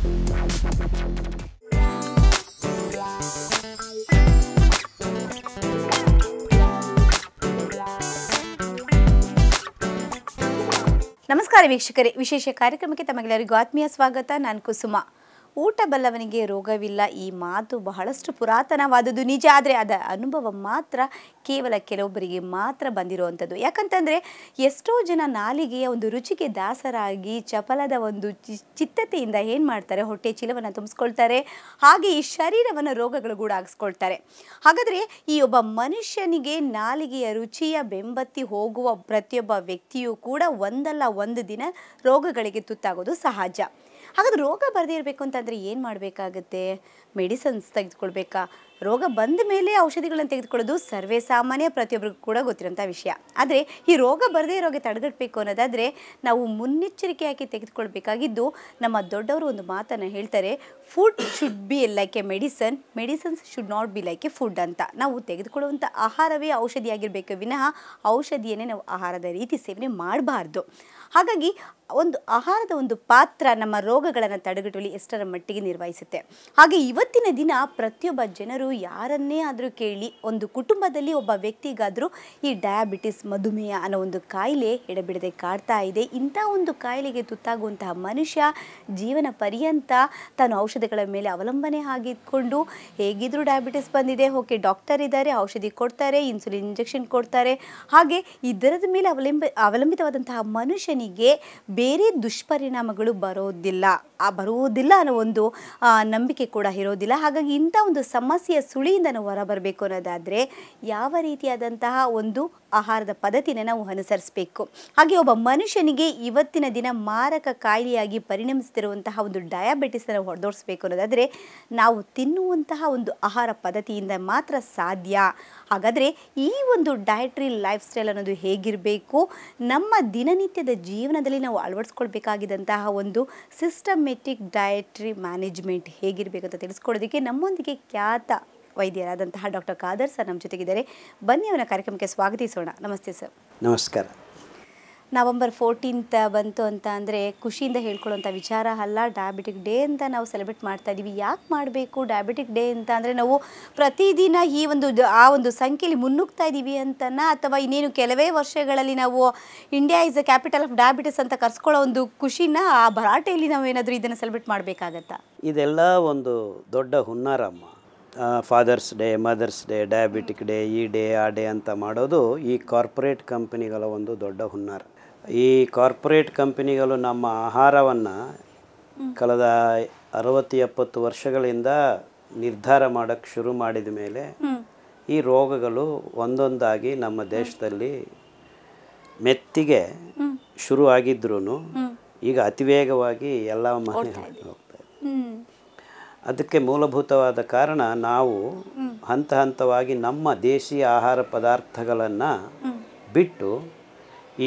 ನಮಸ್ಕಾರ ವೀಕ್ಷಕರೇ, ವಿಶೇಷ ಕಾರ್ಯಕ್ರಮಕ್ಕೆ ತಮಗೆಲ್ಲರಿಗೂ ಆತ್ಮೀಯ ಸ್ವಾಗತ. ನಾನು ಕುಸುಮ. ಊಟ ಬಲ್ಲವನಿಗೆ ರೋಗವಿಲ್ಲ, ಈ ಮಾತು ಬಹಳಷ್ಟು ಪುರಾತನವಾದದ್ದು ನಿಜ. ಆದರೆ ಅದರ ಅನುಭವ ಮಾತ್ರ ಕೇವಲ ಕೆಲವೊಬ್ಬರಿಗೆ ಮಾತ್ರ ಬಂದಿರುವಂಥದ್ದು. ಯಾಕಂತಂದರೆ ಎಷ್ಟೋ ಜನ ನಾಲಿಗೆಯ ಒಂದು ರುಚಿಗೆ ದಾಸರಾಗಿ ಚಪಲದ ಒಂದು ಚಿತ್ತತೆಯಿಂದ ಏನು ಮಾಡ್ತಾರೆ, ಹೊಟ್ಟೆ ಚೀಲವನ್ನು ತುಂಬಿಸ್ಕೊಳ್ತಾರೆ, ಹಾಗೆ ಈ ಶರೀರವನ್ನು ರೋಗಗಳು ಗೂಡಾಗಿಸ್ಕೊಳ್ತಾರೆ. ಹಾಗಾದರೆ ಈ ಒಬ್ಬ ಮನುಷ್ಯನಿಗೆ ನಾಲಿಗೆಯ ರುಚಿಯ ಬೆಂಬತ್ತಿ ಹೋಗುವ ಪ್ರತಿಯೊಬ್ಬ ವ್ಯಕ್ತಿಯೂ ಕೂಡ ಒಂದಲ್ಲ ಒಂದು ದಿನ ರೋಗಗಳಿಗೆ ತುತ್ತಾಗೋದು ಸಹಜ. ಹಾಗಾದ್ರೆ ರೋಗ ಬರದೇ ಇರಬೇಕು ಅಂತಂದರೆ ಏನು ಮಾಡಬೇಕಾಗುತ್ತೆ? ಮೆಡಿಸನ್ಸ್ ತೆಗೆದುಕೊಳ್ಬೇಕಾ? ರೋಗ ಬಂದ ಮೇಲೆ ಔಷಧಿಗಳನ್ನು ತೆಗೆದುಕೊಳ್ಳೋದು ಸರ್ವೇ ಸಾಮಾನ್ಯ, ಪ್ರತಿಯೊಬ್ಬರಿಗೂ ಕೂಡ ಗೊತ್ತಿರೋಂಥ ವಿಷಯ. ಆದರೆ ಈ ರೋಗ ಬರದೇ ರೋಗ ತಡೆಗಟ್ಟಬೇಕು ಅನ್ನೋದಾದರೆ ನಾವು ಮುನ್ನೆಚ್ಚರಿಕೆಯಾಗಿ ತೆಗೆದುಕೊಳ್ಬೇಕಾಗಿದ್ದು, ನಮ್ಮ ದೊಡ್ಡವರು ಒಂದು ಮಾತನ್ನು ಹೇಳ್ತಾರೆ, food should be like a medicine, medicines should not be like a food ಅಂತ. ನಾವು ತೆಗೆದುಕೊಳ್ಳುವಂಥ ಆಹಾರವೇ ಔಷಧಿಯಾಗಿರಬೇಕು ವಿನಃ ಔಷಧಿಯನ್ನೇ ನಾವು ಆಹಾರದ ರೀತಿ ಸೇವನೆ ಮಾಡಬಾರ್ದು. ಹಾಗಾಗಿ ಒಂದು ಆಹಾರದ ಒಂದು ಪಾತ್ರ ನಮ್ಮ ರೋಗಗಳನ್ನು ತಡೆಗಟ್ಟುವಲ್ಲಿ ಎಷ್ಟರ ಮಟ್ಟಿಗೆ ನಿರ್ವಹಿಸುತ್ತೆ. ಹಾಗೆ ಇವತ್ತಿನ ದಿನ ಪ್ರತಿಯೊಬ್ಬ ಜನರು ಯಾರನ್ನೇ ಆದರೂ ಕೇಳಿ, ಒಂದು ಕುಟುಂಬದಲ್ಲಿ ಒಬ್ಬ ವ್ಯಕ್ತಿಗಾದರೂ ಈ ಡಯಾಬಿಟಿಸ್, ಮಧುಮೇಹ ಅನ್ನೋ ಒಂದು ಕಾಯಿಲೆ ಎಡೆಬಿಡದೆ ಕಾಡ್ತಾ ಇದೆ. ಇಂಥ ಒಂದು ಕಾಯಿಲೆಗೆ ತುತ್ತಾಗುವಂತಹ ಮನುಷ್ಯ ಜೀವನ ಪರ್ಯಂತ ತಾನು ಔಷಧಿಗಳ ಮೇಲೆ ಅವಲಂಬನೆ ಆಗಿದ್ಕೊಂಡು, ಹೇಗಿದ್ರೂ ಡಯಾಬಿಟಿಸ್ ಬಂದಿದೆ, ಓಕೆ ಡಾಕ್ಟರ್ ಇದ್ದಾರೆ, ಔಷಧಿ ಕೊಡ್ತಾರೆ, ಇನ್ಸುಲಿನ್ ಇಂಜೆಕ್ಷನ್ ಕೊಡ್ತಾರೆ, ಹಾಗೆ ಇದರದ ಮೇಲೆ ಅವಲಂಬಿತವಾದಂತಹ ಮನುಷ್ಯನಿಗೆ ಬೇರೆ ದುಷ್ಪರಿಣಾಮಗಳು ಬರುವುದಿಲ್ಲ ಅನ್ನೋ ಒಂದು ನಂಬಿಕೆ ಕೂಡ ಇರೋದಿಲ್ಲ. ಹಾಗಾಗಿ ಇಂಥ ಒಂದು ಸಮಸ್ಯೆಯ ಸುಳಿಯಿಂದ ನಾವು ಹೊರಬರಬೇಕು ಅನ್ನೋದಾದರೆ ಯಾವ ರೀತಿಯಾದಂತಹ ಒಂದು ಆಹಾರದ ಪದ್ಧತಿನ ನಾವು ಅನುಸರಿಸಬೇಕು. ಹಾಗೆ ಒಬ್ಬ ಮನುಷ್ಯನಿಗೆ ಇವತ್ತಿನ ದಿನ ಮಾರಕ ಕಾಯಿಲೆಯಾಗಿ ಪರಿಣಮಿಸುತ್ತಿರುವಂತಹ ಒಂದು ಡಯಾಬಿಟಿಸನ್ನು ಹೊಡೆದೋಡಿಸಬೇಕು ಅನ್ನೋದಾದರೆ ನಾವು ತಿನ್ನುವಂತಹ ಒಂದು ಆಹಾರ ಪದ್ಧತಿಯಿಂದ ಮಾತ್ರ ಸಾಧ್ಯ. ಹಾಗಾದರೆ ಈ ಒಂದು ಡಯಟ್ರಿ ಲೈಫ್ ಸ್ಟೈಲ್ ಅನ್ನೋದು ಹೇಗಿರಬೇಕು, ನಮ್ಮ ದಿನನಿತ್ಯದ ಜೀವನದಲ್ಲಿ ನಾವು ಅಳವಡಿಸ್ಕೊಳ್ಬೇಕಾಗಿದ್ದಂತಹ ಒಂದು ಸಿಸ್ಟಮೆಟಿಕ್ ಡಯಟ್ರಿ ಮ್ಯಾನೇಜ್ಮೆಂಟ್ ಹೇಗಿರಬೇಕು ಅಂತ ತಿಳಿಸ್ಕೊಡೋದಕ್ಕೆ ನಮ್ಮೊಂದಿಗೆ ಖ್ಯಾತ ವೈದ್ಯರಾದಂತಹ ಡಾಕ್ಟರ್ ಖಾದರ್ ಸರ್ ನಮ್ಮ ಜೊತೆಗಿದ್ದಾರೆ. ಬನ್ನಿ ಅವನ ಕಾರ್ಯಕ್ರಮಕ್ಕೆ ಸ್ವಾಗತಿಸೋಣ. ನಮಸ್ತೆ ಸರ್. ನಮಸ್ಕಾರ. ನವೆಂಬರ್ 14th ಬಂತು ಅಂತ ಅಂದರೆ ಖುಷಿಯಿಂದ ಹೇಳ್ಕೊಳ್ಳೋಂಥ ವಿಚಾರ ಅಲ್ಲ. ಡಯಾಬಿಟಿಕ್ ಡೇ ಅಂತ ನಾವು ಸೆಲೆಬ್ರೇಟ್ ಮಾಡ್ತಾ ಇದ್ದೀವಿ. ಯಾಕೆ ಮಾಡಬೇಕು ಡಯಾಬಿಟಿಕ್ ಡೇ ಅಂತ ಅಂದರೆ ನಾವು ಪ್ರತಿದಿನ ಈ ಒಂದು ಸಂಖ್ಯೆಯಲ್ಲಿ ಮುನ್ನುಗ್ತಾ ಇದ್ದೀವಿ ಅಂತನಾ, ಅಥವಾ ಇನ್ನೇನು ಕೆಲವೇ ವರ್ಷಗಳಲ್ಲಿ ನಾವು India is the capital of diabetes ಅಂತ ಕರ್ಸ್ಕೊಳ್ಳೋ ಒಂದು ಖುಷಿನ ಆ ಭರಾಟೆಯಲ್ಲಿ ನಾವು ಏನಾದರೂ ಇದನ್ನು ಸೆಲೆಬ್ರೇಟ್ ಮಾಡಬೇಕಾಗತ್ತಾ? ಇದೆಲ್ಲ ಒಂದು ದೊಡ್ಡ ಹುನ್ನಾರಮ್ಮ. Father's day, mother's day, diabetic day, ಈ ಡೇ ಆ ಡೇ ಅಂತ ಮಾಡೋದು ಈ ಕಾರ್ಪೊರೇಟ್ ಕಂಪನಿಗಳ ಒಂದು ದೊಡ್ಡ ಹುನ್ನಾರ. ಈ ಕಾರ್ಪೊರೇಟ್ ಕಂಪನಿಗಳು ನಮ್ಮ ಆಹಾರವನ್ನು ಕಳೆದ 60-70 ವರ್ಷಗಳಿಂದ ನಿರ್ಧಾರ ಮಾಡೋಕ್ಕೆ ಶುರು ಮಾಡಿದ ಮೇಲೆ ಈ ರೋಗಗಳು ಒಂದೊಂದಾಗಿ ನಮ್ಮ ದೇಶದಲ್ಲಿ ಮೆತ್ತಿಗೆ ಶುರು ಆಗಿದ್ರೂ ಈಗ ಅತಿವೇಗವಾಗಿ ಎಲ್ಲ ಮನೆ ಹೋಗ್ತಾ ಇದೆ. ಅದಕ್ಕೆ ಮೂಲಭೂತವಾದ ಕಾರಣ ನಾವು ಹಂತ ಹಂತವಾಗಿ ನಮ್ಮ ದೇಶೀಯ ಆಹಾರ ಪದಾರ್ಥಗಳನ್ನು ಬಿಟ್ಟು ಈ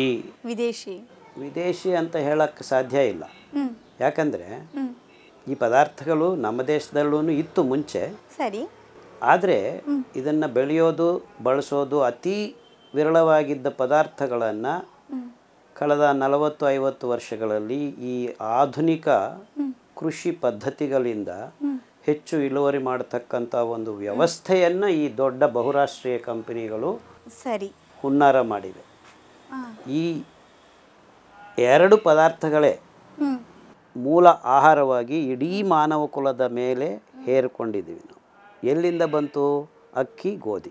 ವಿದೇಶಿ ಅಂತ ಹೇಳಕ್ಕೆ ಸಾಧ್ಯ ಇಲ್ಲ. ಯಾಕಂದರೆ ಈ ಪದಾರ್ಥಗಳು ನಮ್ಮ ದೇಶದಲ್ಲೂ ಇತ್ತು ಮುಂಚೆ, ಸರಿ, ಆದರೆ ಇದನ್ನು ಬೆಳೆಯೋದು ಬಳಸೋದು ಅತಿ ವಿರಳವಾಗಿದ್ದ ಪದಾರ್ಥಗಳನ್ನು ಕಳೆದ 40-50 ವರ್ಷಗಳಲ್ಲಿ ಈ ಆಧುನಿಕ ಕೃಷಿ ಪದ್ಧತಿಗಳಿಂದ ಹೆಚ್ಚು ಇಳುವರಿ ಮಾಡತಕ್ಕಂಥ ಒಂದು ವ್ಯವಸ್ಥೆಯನ್ನು ಈ ದೊಡ್ಡ ಬಹುರಾಷ್ಟ್ರೀಯ ಕಂಪನಿಗಳು ಸರಿ ಹುನ್ನಾರ ಮಾಡಿವೆ. ಈ ಎರಡು ಪದಾರ್ಥಗಳೇ ಮೂಲ ಆಹಾರವಾಗಿ ಇಡೀ ಮಾನವ ಕುಲದ ಮೇಲೆ ಹೇರಿಕೊಂಡಿದ್ದೀವಿ ನಾವು. ಎಲ್ಲಿಂದ ಬಂತು? ಅಕ್ಕಿ, ಗೋಧಿ.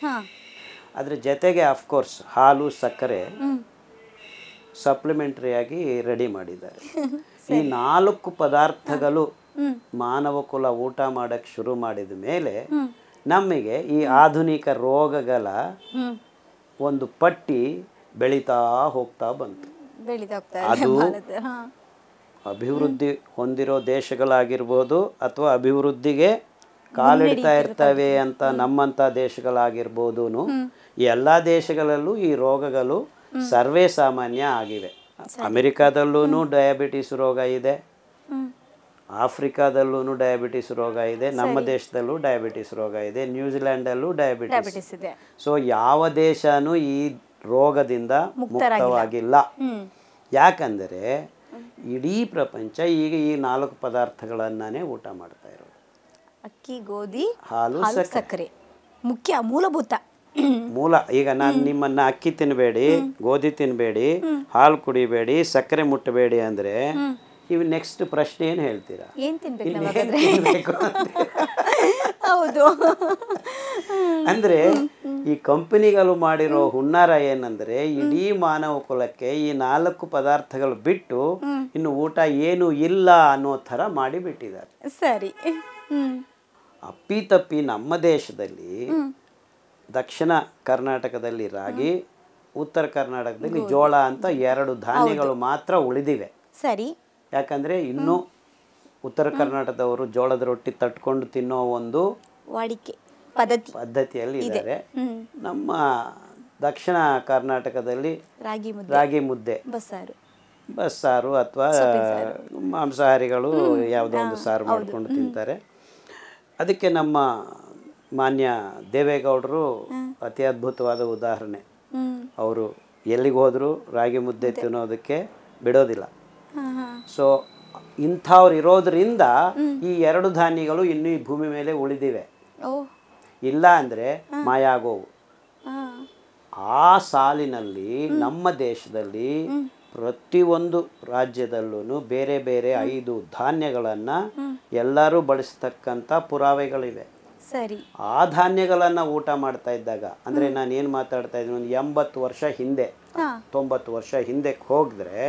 ಅದರ ಜೊತೆಗೆ ಅಫ್ಕೋರ್ಸ್ ಹಾಲು, ಸಕ್ಕರೆ ಸಪ್ಲಿಮೆಂಟ್ರಿಯಾಗಿ ರೆಡಿ ಮಾಡಿದ್ದಾರೆ. ಈ 4 ಪದಾರ್ಥಗಳು ಮಾನವ ಕುಲ ಊಟ ಮಾಡೋಕ್ಕೆ ಶುರು ಮಾಡಿದ ಮೇಲೆ ನಮಗೆ ಈ ಆಧುನಿಕ ರೋಗಗಳ ಒಂದು ಪಟ್ಟಿ ಬೆಳೀತಾ ಹೋಗ್ತಾ ಬಂತು. ಅದು ಅಭಿವೃದ್ಧಿ ಹೊಂದಿರೋ ದೇಶಗಳಾಗಿರ್ಬೋದು ಅಥವಾ ಅಭಿವೃದ್ಧಿಗೆ ಕಾಲಿಡ್ತಾ ಇರ್ತವೆ ಅಂತ ನಮ್ಮಂಥ ದೇಶಗಳಾಗಿರ್ಬೋದು, ಈ ಎಲ್ಲ ದೇಶಗಳಲ್ಲೂ ಈ ರೋಗಗಳು ಸರ್ವೇ ಸಾಮಾನ್ಯ ಆಗಿವೆ. ಅಮೆರಿಕಾದಲ್ಲೂ ಡಯಾಬಿಟಿಸ್ ರೋಗ ಇದೆ, ಆಫ್ರಿಕಾದಲ್ಲೂ ಡಯಾಬಿಟಿಸ್ ರೋಗ ಇದೆ, ನಮ್ಮ ದೇಶದಲ್ಲೂ ಡಯಾಬಿಟಿಸ್ ರೋಗ ಇದೆ, ನ್ಯೂಜಿಲ್ಯಾಂಡಲ್ಲೂ ಡಯಾಬಿಟಿಸ್ ಇದೆ. ಸೊ ಯಾವ ದೇಶನೂ ಈ ರೋಗದಿಂದ ಮುಕ್ತವಾಗಿಲ್ಲ. ಯಾಕಂದರೆ ಇಡೀ ಪ್ರಪಂಚ ಈಗ ಈ 4 ಪದಾರ್ಥಗಳನ್ನೇ ಊಟ ಮಾಡ್ತಾ ಇರೋದು. ಅಕ್ಕಿ, ಗೋಧಿ, ಹಾಲು, ಸಕ್ಕರೆ ಮುಖ್ಯ, ಮೂಲಭೂತ ಮೂಲ. ಈಗ ನಾನು ನಿಮ್ಮನ್ನ ಅಕ್ಕಿ ತಿನ್ನಬೇಡಿ, ಗೋಧಿ ತಿನ್ನಬೇಡಿ, ಹಾಲು ಕುಡಿಬೇಡಿ, ಸಕ್ಕರೆ ಮುಟ್ಟಬೇಡಿ ಅಂದರೆ ಇವು ನೆಕ್ಸ್ಟ್ ಪ್ರಶ್ನೆ ಏನು ಹೇಳ್ತೀರಾ? ಏನು ತಿನ್ಬೇಕು? ಹೌದು. ಅಂದರೆ ಈ ಕಂಪನಿಗಳು ಮಾಡಿರೋ ಹುನ್ನಾರ ಏನಂದರೆ ಇಡೀ ಮಾನವ ಕುಲಕ್ಕೆ ಈ 4 ಪದಾರ್ಥಗಳು ಬಿಟ್ಟು ಇನ್ನು ಊಟ ಏನೂ ಇಲ್ಲ ಅನ್ನೋ ಥರ ಮಾಡಿಬಿಟ್ಟಿದ್ದಾರೆ. ಸರಿ. ಅಪ್ಪಿತಪ್ಪಿ ನಮ್ಮ ದೇಶದಲ್ಲಿ ದಕ್ಷಿಣ ಕರ್ನಾಟಕದಲ್ಲಿ ರಾಗಿ, ಉತ್ತರ ಕರ್ನಾಟಕದಲ್ಲಿ ಜೋಳ ಅಂತ 2 ಧಾನ್ಯಗಳು ಮಾತ್ರ ಉಳಿದಿವೆ. ಸರಿ. ಯಾಕಂದರೆ ಇನ್ನೂ ಉತ್ತರ ಕರ್ನಾಟಕದವರು ಜೋಳದ ರೊಟ್ಟಿ ತಟ್ಕೊಂಡು ತಿನ್ನೋ ಒಂದು ವಾಡಿಕೆ ಪದ್ಧತಿಯಲ್ಲಿ ಇದ್ದಾರೆ. ನಮ್ಮ ದಕ್ಷಿಣ ಕರ್ನಾಟಕದಲ್ಲಿ ರಾಗಿ ಮುದ್ದೆ, ಬಸ್ಸಾರು ಅಥವಾ ಮಾಂಸಾಹಾರಿಗಳು ಯಾವುದೋ ಒಂದು ಸಾರು ಮಾಡಿಕೊಂಡು ತಿಂತಾರೆ. ಅದಕ್ಕೆ ನಮ್ಮ ಮಾನ್ಯ ದೇವೇಗೌಡರು ಅತಿ ಅದ್ಭುತವಾದ ಉದಾಹರಣೆ. ಅವರು ಎಲ್ಲಿಗೆ ಹೋದರೂ ರಾಗಿ ಮುದ್ದೆ ತಿನ್ನೋದಕ್ಕೆ ಬಿಡೋದಿಲ್ಲ. ಸೊ ಇಂಥವ್ರು ಇರೋದ್ರಿಂದ ಈ 2 ಧಾನ್ಯಗಳು ಇನ್ನೂ ಈ ಭೂಮಿ ಮೇಲೆ ಉಳಿದಿವೆ. ಇಲ್ಲ ಅಂದರೆ ಮಾಯ ಆಗೋವು. ಆ ಸಾಲಿನಲ್ಲಿ ನಮ್ಮ ದೇಶದಲ್ಲಿ ಪ್ರತಿಯೊಂದು ರಾಜ್ಯದಲ್ಲೂ ಬೇರೆ ಬೇರೆ 5 ಧಾನ್ಯಗಳನ್ನು ಎಲ್ಲರೂ ಬಳಸ್ತಕ್ಕಂಥ ಪುರಾವೆಗಳಿವೆ. ಸರಿ. ಆ ಧಾನ್ಯಗಳನ್ನು ಊಟ ಮಾಡ್ತಾ ಇದ್ದಾಗ, ಅಂದರೆ ನಾನು ಏನು ಮಾತಾಡ್ತಾ ಇದ್ದೀನಿ, ಒಂದು 80 ವರ್ಷ ಹಿಂದೆ 90 ವರ್ಷ ಹಿಂದಕ್ಕೆ ಹೋಗಿದ್ರೆ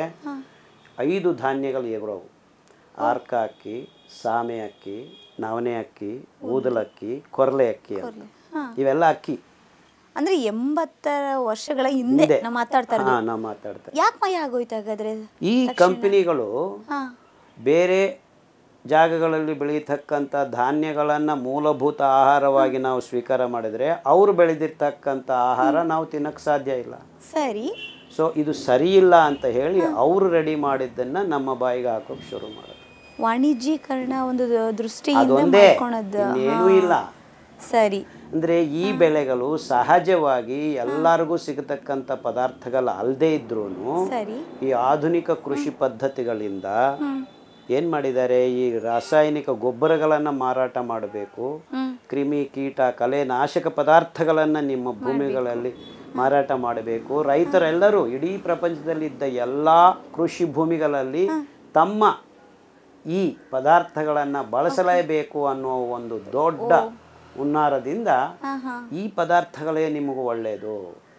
5 ಧಾನ್ಯಗಳು ಇರೋವು. ಆರ್ಕ ಅಕ್ಕಿ, ಸಾಮೆ ಅಕ್ಕಿ, ನವಣೆ ಅಕ್ಕಿ, ಊದಲಕ್ಕಿ, ಕೊರ್ಲೆ ಅಕ್ಕಿ ಅಂತ. ಇವೆಲ್ಲ ಅಕ್ಕಿ. ಅಂದ್ರೆ 80 ವರ್ಷಗಳ ಹಿಂದೆ ನಾವು ಮಾತಾಡ್ತಾ ಯಾಕೆ ಮಯ ಆಗೋಯ್ತು ಹಾಗಾದ್ರೆ? ಈ ಕಂಪನಿಗಳು ಬೇರೆ ಜಾಗಗಳಲ್ಲಿ ಬೆಳೀತಕ್ಕಂಥ ಧಾನ್ಯಗಳನ್ನು ಮೂಲಭೂತ ಆಹಾರವಾಗಿ ನಾವು ಸ್ವೀಕಾರ ಮಾಡಿದರೆ ಅವರು ಬೆಳೆದಿರ್ತಕ್ಕಂಥ ಆಹಾರ ನಾವು ತಿನ್ನಕ್ಕೆ ಸಾಧ್ಯ ಇಲ್ಲ. ಸರಿ. ಸೊ ಇದು ಸರಿ ಇಲ್ಲ ಅಂತ ಹೇಳಿ ಅವರು ರೆಡಿ ಮಾಡಿದ್ದನ್ನು ನಮ್ಮ ಬಾಯಿಗೆ ಹಾಕೋಕೆ ಶುರು ಮಾಡೋದು. ವಾಣಿಜ್ಯೀಕರಣ ಒಂದು ದೃಷ್ಟಿಯಿಂದ ಏನೂ ಇಲ್ಲ. ಸರಿ. ಅಂದರೆ ಈ ಬೆಳೆಗಳು ಸಹಜವಾಗಿ ಎಲ್ಲರಿಗೂ ಸಿಗತಕ್ಕಂಥ ಪದಾರ್ಥಗಳು ಅಲ್ಲದೆ ಇದ್ರೂ ಈ ಆಧುನಿಕ ಕೃಷಿ ಪದ್ಧತಿಗಳಿಂದ ಏನು ಮಾಡಿದ್ದಾರೆ, ಈ ರಾಸಾಯನಿಕ ಗೊಬ್ಬರಗಳನ್ನು ಮಾರಾಟ ಮಾಡಬೇಕು, ಕ್ರಿಮಿ ಕೀಟ ಕಲೆ ನಾಶಕ ಪದಾರ್ಥಗಳನ್ನು ನಿಮ್ಮ ಭೂಮಿಗಳಲ್ಲಿ ಮಾರಾಟ ಮಾಡಬೇಕು. ರೈತರೆಲ್ಲರೂ ಇಡೀ ಪ್ರಪಂಚದಲ್ಲಿದ್ದ ಎಲ್ಲ ಕೃಷಿ ಭೂಮಿಗಳಲ್ಲಿ ತಮ್ಮ ಈ ಪದಾರ್ಥಗಳನ್ನು ಬಳಸಲೇಬೇಕು ಅನ್ನೋ ಒಂದು ದೊಡ್ಡ ಹುನ್ನಾರದಿಂದ ಈ ಪದಾರ್ಥಗಳೇ ನಿಮಗೂ ಒಳ್ಳೆಯದು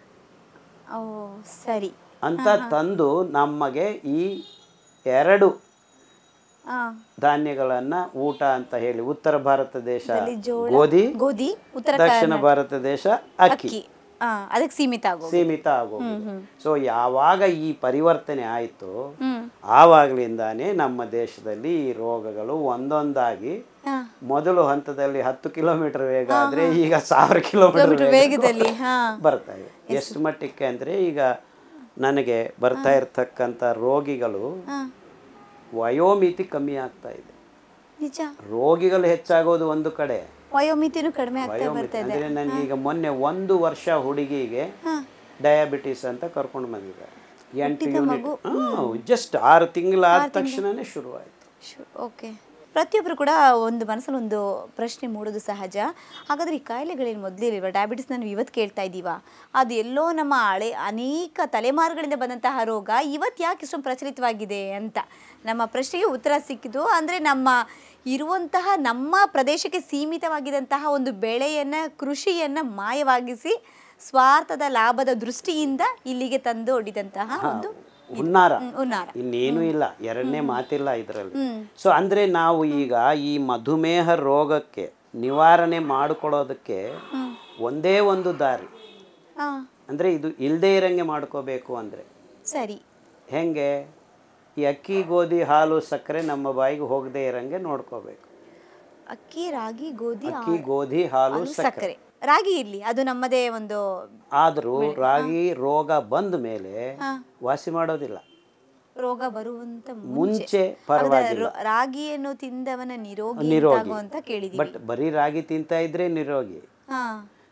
ಸರಿ ಅಂತ ತಂದು ನಮಗೆ ಈ 2 ಧಾನ್ಯಗಳನ್ನು ಊಟ ಅಂತ ಹೇಳಿ, ಉತ್ತರ ಭಾರತ ದೇಶ ಗೋಧಿ, ದಕ್ಷಿಣ ಭಾರತ ದೇಶ ಅಕ್ಕಿ, ಅದಕ್ಕೆ ಸೀಮಿತ ಆಗೋದು. ಸೊ ಯಾವಾಗ ಈ ಪರಿವರ್ತನೆ ಆಯಿತು ಆವಾಗಲಿಂದಾನೇ ನಮ್ಮ ದೇಶದಲ್ಲಿ ಈ ರೋಗಗಳು ಒಂದೊಂದಾಗಿ ಮೊದಲು ಹಂತದಲ್ಲಿ 10 ಕಿಲೋಮೀಟರ್ ವೇಗ ಆದರೆ ಈಗ 1000 ಕಿಲೋಮೀಟರ್ ವೇಗದಲ್ಲಿ ಬರ್ತಾ ಇದೆ. ಎಷ್ಟು ಮಟ್ಟಕ್ಕೆ ಅಂದರೆ ಈಗ ನನಗೆ ಬರ್ತಾ ಇರ್ತಕ್ಕಂಥ ರೋಗಿಗಳು ವಯೋಮಿತಿ ಕಮ್ಮಿ ಆಗ್ತಾ ಇದೆ. ರೋಗಿಗಳು ಹೆಚ್ಚಾಗೋದು ಒಂದು ಕಡೆ, ವಯೋಮಿತಿನೂ ಕಡಿಮೆ ಆಗ್ತಾ ಇದೆ. ಅಂದರೆ ನನಗೀಗ ಮೊನ್ನೆ 1 ವರ್ಷ ಹುಡುಗಿಗೆ ಡಯಾಬಿಟಿಸ್ ಅಂತ ಕರ್ಕೊಂಡು ಬಂದಿದ್ದಾರೆ. 8 ಯೂನಿಟ್ ಜಸ್ಟ್ 6 ತಿಂಗಳಾದ ತಕ್ಷಣನೇ ಶುರುವಾಯಿತು. ಓಕೆ. ಪ್ರತಿಯೊಬ್ಬರು ಕೂಡ ಒಂದು ಮನಸ್ಸಲ್ಲಿ ಒಂದು ಪ್ರಶ್ನೆ ಮೂಡೋದು ಸಹಜ. ಹಾಗಾದರೆ ಈ ಕಾಯಿಲೆಗಳೇನು ಮೊದಲಿರುವ ಡಯಾಬಿಟಿಸ್ ನಾವು ಇವತ್ತು ಕೇಳ್ತಾ ಇದ್ದೀವ, ಅದು ಎಲ್ಲೋ ನಮ್ಮ ಅನೇಕ ತಲೆಮಾರುಗಳಿಂದ ಬಂದಂತಹ ರೋಗ ಇವತ್ತು ಯಾಕೆ ಇಷ್ಟೊಂದು ಪ್ರಚಲಿತವಾಗಿದೆ ಅಂತ ನಮ್ಮ ಪ್ರಶ್ನೆಗೆ ಉತ್ತರ ಸಿಕ್ಕಿತು. ಅಂದರೆ ನಮ್ಮ ಪ್ರದೇಶಕ್ಕೆ ಸೀಮಿತವಾಗಿದ್ದಂತಹ ಒಂದು ಬೆಳೆಯನ್ನು, ಕೃಷಿಯನ್ನು ಮಾಯವಾಗಿಸಿ ಸ್ವಾರ್ಥದ ಲಾಭದ ದೃಷ್ಟಿಯಿಂದ ಇಲ್ಲಿಗೆ ತಂದು ಒಡ್ಡಿದಂತಹ ಒಂದು ಹುನ್ನಾರ, ಇನ್ನೇನು ಇಲ್ಲ, ಎರಡನೇ ಮಾತಿಲ್ಲ ಇದರಲ್ಲಿ. ಸೊ ಅಂದರೆ ನಾವು ಈಗ ಈ ಮಧುಮೇಹ ರೋಗಕ್ಕೆ ನಿವಾರಣೆ ಮಾಡಿಕೊಳ್ಳೋದಕ್ಕೆ ಒಂದೇ ಒಂದು ದಾರಿ, ಅಂದರೆ ಇದು ಇಲ್ಲದೇ ಇರಂಗೆ ಮಾಡ್ಕೋಬೇಕು. ಅಂದರೆ ಸರಿ, ಹೆಂಗೆ? ಈ ಅಕ್ಕಿ, ಗೋಧಿ, ಹಾಲು, ಸಕ್ಕರೆ ನಮ್ಮ ಬಾಯಿಗೆ ಹೋಗದೆ ಇರಂಗೆ ನೋಡ್ಕೋಬೇಕು. ಅಕ್ಕಿ, ರಾಗಿ, ಗೋಧಿ, ಹಾಲು, ಸಕ್ಕರೆ. ರಾಗಿ ಇರ್ಲಿ, ಅದು ನಮ್ಮದೇ ಒಂದು. ಆದರೂ ರಾಗಿ ರೋಗ ಬಂದ ಮೇಲೆ ವಾಸಿ ಮಾಡೋದಿಲ್ಲ. ರೋಗ ಬರುವಂತ ಮುಂಚೆ ಪರವಾಗಿಲ್ಲ. ರಾಗಿಯನ್ನು ತಿಂದವನ ನಿರೋಗಿ ಅಂತ ಕೇಳಿದೀವಿ. ಬಟ್ ಬರೀ ರಾಗಿ ತಿಂತಾ ಇದ್ರೆ ನಿರೋಗಿ.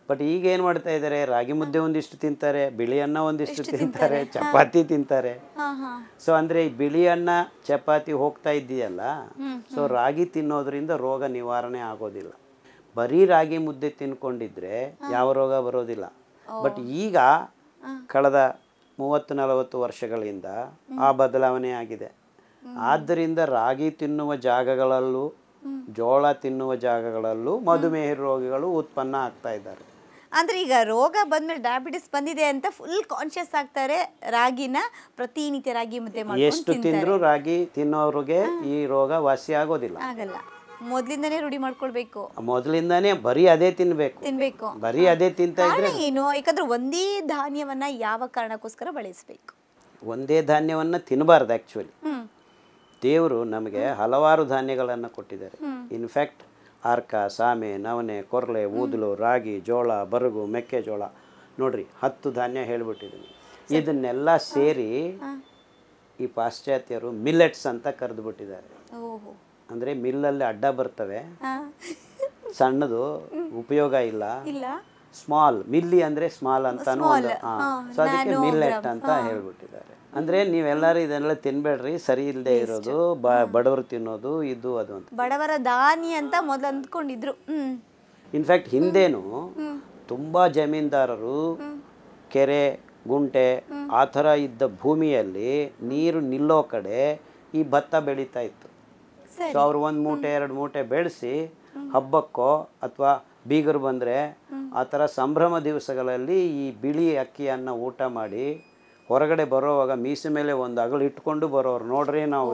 ಬಟ್ ಈಗ ಏನು ಮಾಡ್ತಾ ಇದ್ದಾರೆ, ರಾಗಿ ಮುದ್ದೆ ಒಂದಿಷ್ಟು ತಿಂತಾರೆ, ಬಿಳಿ ಅನ್ನ ಒಂದಿಷ್ಟು ತಿಂತಾರೆ, ಚಪಾತಿ ತಿಂತಾರೆ. ಸೊ ಅಂದರೆ ಈ ಬಿಳಿ ಅನ್ನ ಚಪಾತಿ ಹೋಗ್ತಾ ಇದೆಯಲ್ಲ, ಸೊ ರಾಗಿ ತಿನ್ನೋದ್ರಿಂದ ರೋಗ ನಿವಾರಣೆ ಆಗೋದಿಲ್ಲ. ಬರೀ ರಾಗಿ ಮುದ್ದೆ ತಿನ್ಕೊಂಡಿದ್ರೆ ಯಾವ ರೋಗ ಬರೋದಿಲ್ಲ. ಬಟ್ ಈಗ ಕಳೆದ 30-40 ವರ್ಷಗಳಿಂದ ಆ ಬದಲಾವಣೆ ಆಗಿದೆ. ಆದ್ದರಿಂದ ರಾಗಿ ತಿನ್ನುವ ಜಾಗಗಳಲ್ಲೂ ಜೋಳ ತಿನ್ನುವ ಜಾಗಗಳಲ್ಲೂ ಮಧುಮೇಹ ರೋಗಿಗಳು ಉತ್ಪನ್ನ ಆಗ್ತಾ ಇದ್ದಾರೆ. ಅಂದರೆ ಈಗ ರೋಗ ಬಂದ್ಮೇಲೆ ಡಯಾಬಿಟಿಸ್ ಬಂದಿದೆ ಅಂತ ಫುಲ್ ಕಾನ್ಶಿಯಸ್ ಆಗ್ತಾರೆ, ರಾಗಿನ ಪ್ರತಿನಿತ್ಯ ರಾಗಿ ಮುದ್ದೆ ಮಾಡಿ ಎಷ್ಟು ತಿಂದರೂ ರಾಗಿ ತಿನ್ನೋರಿಗೆ ಈ ರೋಗ ವಾಸಿ ಆಗೋದಿಲ್ಲ. ಆಗಲ್ಲ. ಮೊದಲಿಂದನೇ ರೂಢಿ ಮಾಡ್ಕೊಳ್ಬೇಕು. ಮೊದಲಿಂದಾನೇ ಬರೀ ಅದೇ ತಿನ್ಬೇಕು. ಬರೀ ಅದೇ ತಿಂತಾ ಇದ್ರೆ ಏನು, ಯಾಕಂದ್ರೆ ಒಂದೇ ಧಾನ್ಯವನ್ನ ಯಾವ ಕಾರಣಕ್ಕೋಸ್ಕರ ಬಳಸಬೇಕು? ಒಂದೇ ಧಾನ್ಯವನ್ನ ತಿನ್ನಬಾರ್ದು. ಆ್ಯಕ್ಚುಲಿ ದೇವರು ನಮಗೆ ಹಲವಾರು ಧಾನ್ಯಗಳನ್ನು ಕೊಟ್ಟಿದ್ದಾರೆ. ಇನ್ಫ್ಯಾಕ್ಟ್ ಅರ್ಕ, ಸಾಮೆ, ನವಣೆ, ಕೊರ್ಲೆ, ಊದಲು, ರಾಗಿ, ಜೋಳ, ಬರಗು, ಮೆಕ್ಕೆಜೋಳ, ನೋಡ್ರಿ 10 ಧಾನ್ಯ ಹೇಳ್ಬಿಟ್ಟಿದ್ದೀನಿ. ಇದನ್ನೆಲ್ಲ ಸೇರಿ ಈ ಪಾಶ್ಚಾತ್ಯರು ಮಿಲ್ಲೆಟ್ಸ್ ಅಂತ ಕರೆದು ಬಿಟ್ಟಿದ್ದಾರೆ. ಅಂದರೆ ಮಿಲ್ಲಲ್ಲಿ ಅಡ್ಡ ಬರ್ತವೆ, ಸಣ್ಣದು ಉಪಯೋಗ ಇಲ್ಲ. ಸ್ಮಾಲ್ ಮಿಲ್ಲಿ ಅಂದರೆ ಸ್ಮಾಲ್ ಅಂತಾನು ಒಂದು, ಸೊ ಅದಕ್ಕೆ ಮಿಲ್ಲೆಟ್ ಅಂತ ಹೇಳ್ಬಿಟ್ಟಿದ್ದಾರೆ. ಅಂದರೆ ನೀವೆಲ್ಲರೂ ಇದನ್ನೆಲ್ಲ ತಿನ್ಬೇಡ್ರಿ, ಸರಿ ಇಲ್ಲದೆ ಇರೋದು, ಬಡವರು ತಿನ್ನೋದು ಇದು ಅದು ಅಂತ. ಬಡವರ ದಾನಿ ಅಂತ ಮೊದಲು ಅಂದ್ಕೊಂಡಿದ್ರು. ಇನ್ಫ್ಯಾಕ್ಟ್ ಹಿಂದೇನು ತುಂಬ ಜಮೀನ್ದಾರರು ಕೆರೆ, ಗುಂಟೆ ಆ ಥರ ಇದ್ದ ಭೂಮಿಯಲ್ಲಿ ನೀರು ನಿಲ್ಲೋ ಕಡೆ ಈ ಭತ್ತ ಬೆಳೀತಾ ಇತ್ತು. ಸೊ ಅವರು 1 ಮೂಟೆ 2 ಮೂಟೆ ಬೆಳೆಸಿ ಹಬ್ಬಕ್ಕೋ ಅಥವಾ ಬೀಗರು ಬಂದರೆ ಆ ಥರ ಸಂಭ್ರಮ ದಿವಸಗಳಲ್ಲಿ ಈ ಬಿಳಿ ಅಕ್ಕಿಯನ್ನು ಊಟ ಮಾಡಿ ಹೊರಗಡೆ ಬರೋವಾಗ ಮೀಸೆ ಮೇಲೆ ಒಂದು ಅಗಲು ಇಟ್ಕೊಂಡು ಬರೋರು. ನೋಡ್ರಿ ನಾವು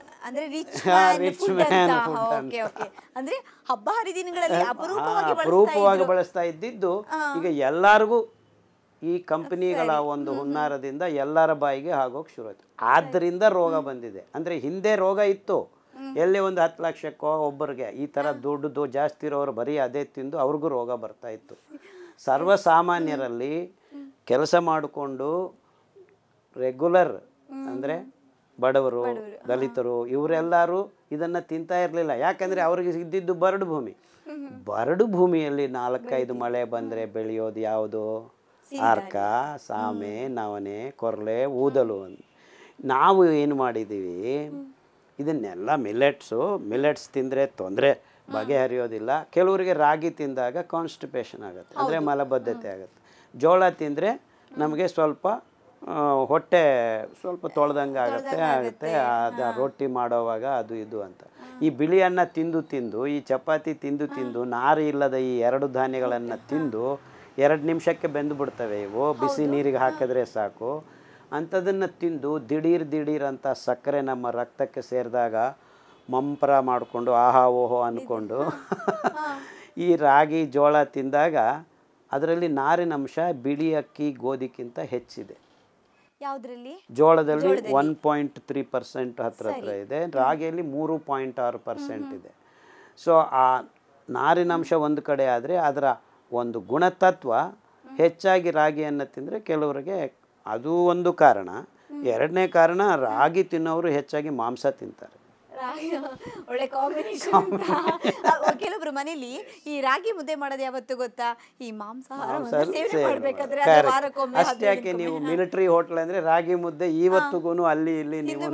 ಅಪರೂಪವಾಗಿ ಬಳಸ್ತಾ ಇದ್ದಿದ್ದು ಈಗ ಎಲ್ಲರಿಗೂ ಈ ಕಂಪನಿಗಳ ಒಂದು ಹುನ್ನಾರದಿಂದ ಎಲ್ಲರ ಬಾಯಿಗೆ ಆಗೋಕೆ ಶುರು ಆಯ್ತು. ಆದ್ದರಿಂದ ರೋಗ ಬಂದಿದೆ. ಅಂದರೆ ಹಿಂದೆ ರೋಗ ಇತ್ತು, ಎಲ್ಲಿ ಒಂದು 10 ಲಕ್ಷಕ್ಕೋ ಒಬ್ಬರಿಗೆ ಈ ಥರ ದುಡ್ಡು ಜಾಸ್ತಿ ಇರೋರು ಬರೀ ಅದೇ ತಿಂದು ಅವ್ರಿಗೂ ರೋಗ ಬರ್ತಾ ಇತ್ತು. ಸರ್ವಸಾಮಾನ್ಯರಲ್ಲಿ ಕೆಲಸ ಮಾಡಿಕೊಂಡು ರೆಗ್ಯುಲರ್ ಅಂದರೆ ಬಡವರು, ದಲಿತರು ಇವರೆಲ್ಲರೂ ಇದನ್ನು ತಿಂತಾ ಇರಲಿಲ್ಲ. ಯಾಕಂದರೆ ಅವ್ರಿಗೆ ಇದ್ದಿದ್ದು ಬರಡು ಭೂಮಿ. ಬರಡು ಭೂಮಿಯಲ್ಲಿ 4-5 ಮಳೆ ಬಂದರೆ ಬೆಳೆಯೋದು ಯಾವುದು? ಅರ್ಕ, ಸಾಮೆ, ನವಣೆ, ಕೊರ್ಲೆ, ಊದಲು. ನಾವು ಏನು ಮಾಡಿದ್ದೀವಿ, ಇದನ್ನೆಲ್ಲ ಮಿಲೆಟ್ಸ್ ತಿಂದರೆ ತೊಂದರೆ ಬಗೆಹರಿಯೋದಿಲ್ಲ. ಕೆಲವರಿಗೆ ರಾಗಿ ತಿಂದಾಗ ಕಾನ್ಸ್ಟಿಪೇಷನ್ ಆಗುತ್ತೆ, ಅಂದರೆ ಮಲಬದ್ಧತೆ ಆಗುತ್ತೆ. ಜೋಳ ತಿಂದರೆ ನಮಗೆ ಸ್ವಲ್ಪ ಹೊಟ್ಟೆ ಸ್ವಲ್ಪ ತೊಳೆದಂಗೆ ಆಗುತ್ತೆ ಅದು ರೊಟ್ಟಿ ಮಾಡೋವಾಗ ಅದು ಇದು ಅಂತ. ಈ ಬಿಳಿ ಅನ್ನ ತಿಂದು ಈ ಚಪಾತಿ ತಿಂದು ನಾರು ಇಲ್ಲದ ಈ 2 ಧಾನ್ಯಗಳನ್ನು ತಿಂದು 2 ನಿಮಿಷಕ್ಕೆ ಬೆಂದು ಬಿಡ್ತವೆ ಇವು. ಬಿಸಿ ನೀರಿಗೆ ಹಾಕಿದ್ರೆ ಸಾಕು. ಅಂಥದನ್ನು ತಿಂದು ದಿಢೀರ್ ಅಂತ ಸಕ್ಕರೆ ನಮ್ಮ ರಕ್ತಕ್ಕೆ ಸೇರಿದಾಗ ಮಂಪರ ಮಾಡಿಕೊಂಡು ಆಹಾ ಓಹೋ ಅಂದ್ಕೊಂಡು ಈ ರಾಗಿ ಜೋಳ ತಿಂದಾಗ ಅದರಲ್ಲಿ ನಾರಿನಂಶ ಬಿಳಿ ಅಕ್ಕಿ ಗೋಧಿಗಿಂತ ಹೆಚ್ಚಿದೆ. ಯಾವುದರಲ್ಲಿ? ಜೋಳದಲ್ಲಿ 1.3% ಹತ್ರ ಇದೆ, ರಾಗಿಯಲ್ಲಿ 3.6% ಇದೆ. ಸೊ ಆ ನಾರಿನಂಶ ಒಂದು ಕಡೆ ಆದರೆ ಅದರ ಒಂದು ಗುಣತತ್ವ ಹೆಚ್ಚಾಗಿ ರಾಗಿಯನ್ನು ತಿಂದರೆ ಕೆಲವರಿಗೆ ಅದು ಒಂದು ಕಾರಣ. 2ನೇ ಕಾರಣ, ರಾಗಿ ತಿನ್ನೋರು ಹೆಚ್ಚಾಗಿ ಮಾಂಸ ತಿಂತಾರೆ. ಒಳ್ಳೆ ಕಾಂಬಿನೇಷನ್. ಕೆಲವೊಬ್ರು ಮನೇಲಿ ಈ ರಾಗಿ ಮುದ್ದೆ ಮಾಡೋದು ಯಾವತ್ತು ಗೊತ್ತಾ, ಈ ಮಾಂಸಾಹಾರ ಸೇವನೆ ಮಾಡಬೇಕಾದ್ರೆ ಅಷ್ಟೇ. ಯಾಕೆ ನೀವು ಮಿಲಿಟರಿ ಹೋಟೆಲ್ ಅಂದ್ರೆ ರಾಗಿ ಮುದ್ದೆ ಇವತ್ತಿಗೂ ಅಲ್ಲಿ ಇಲ್ಲಿ ನೀವು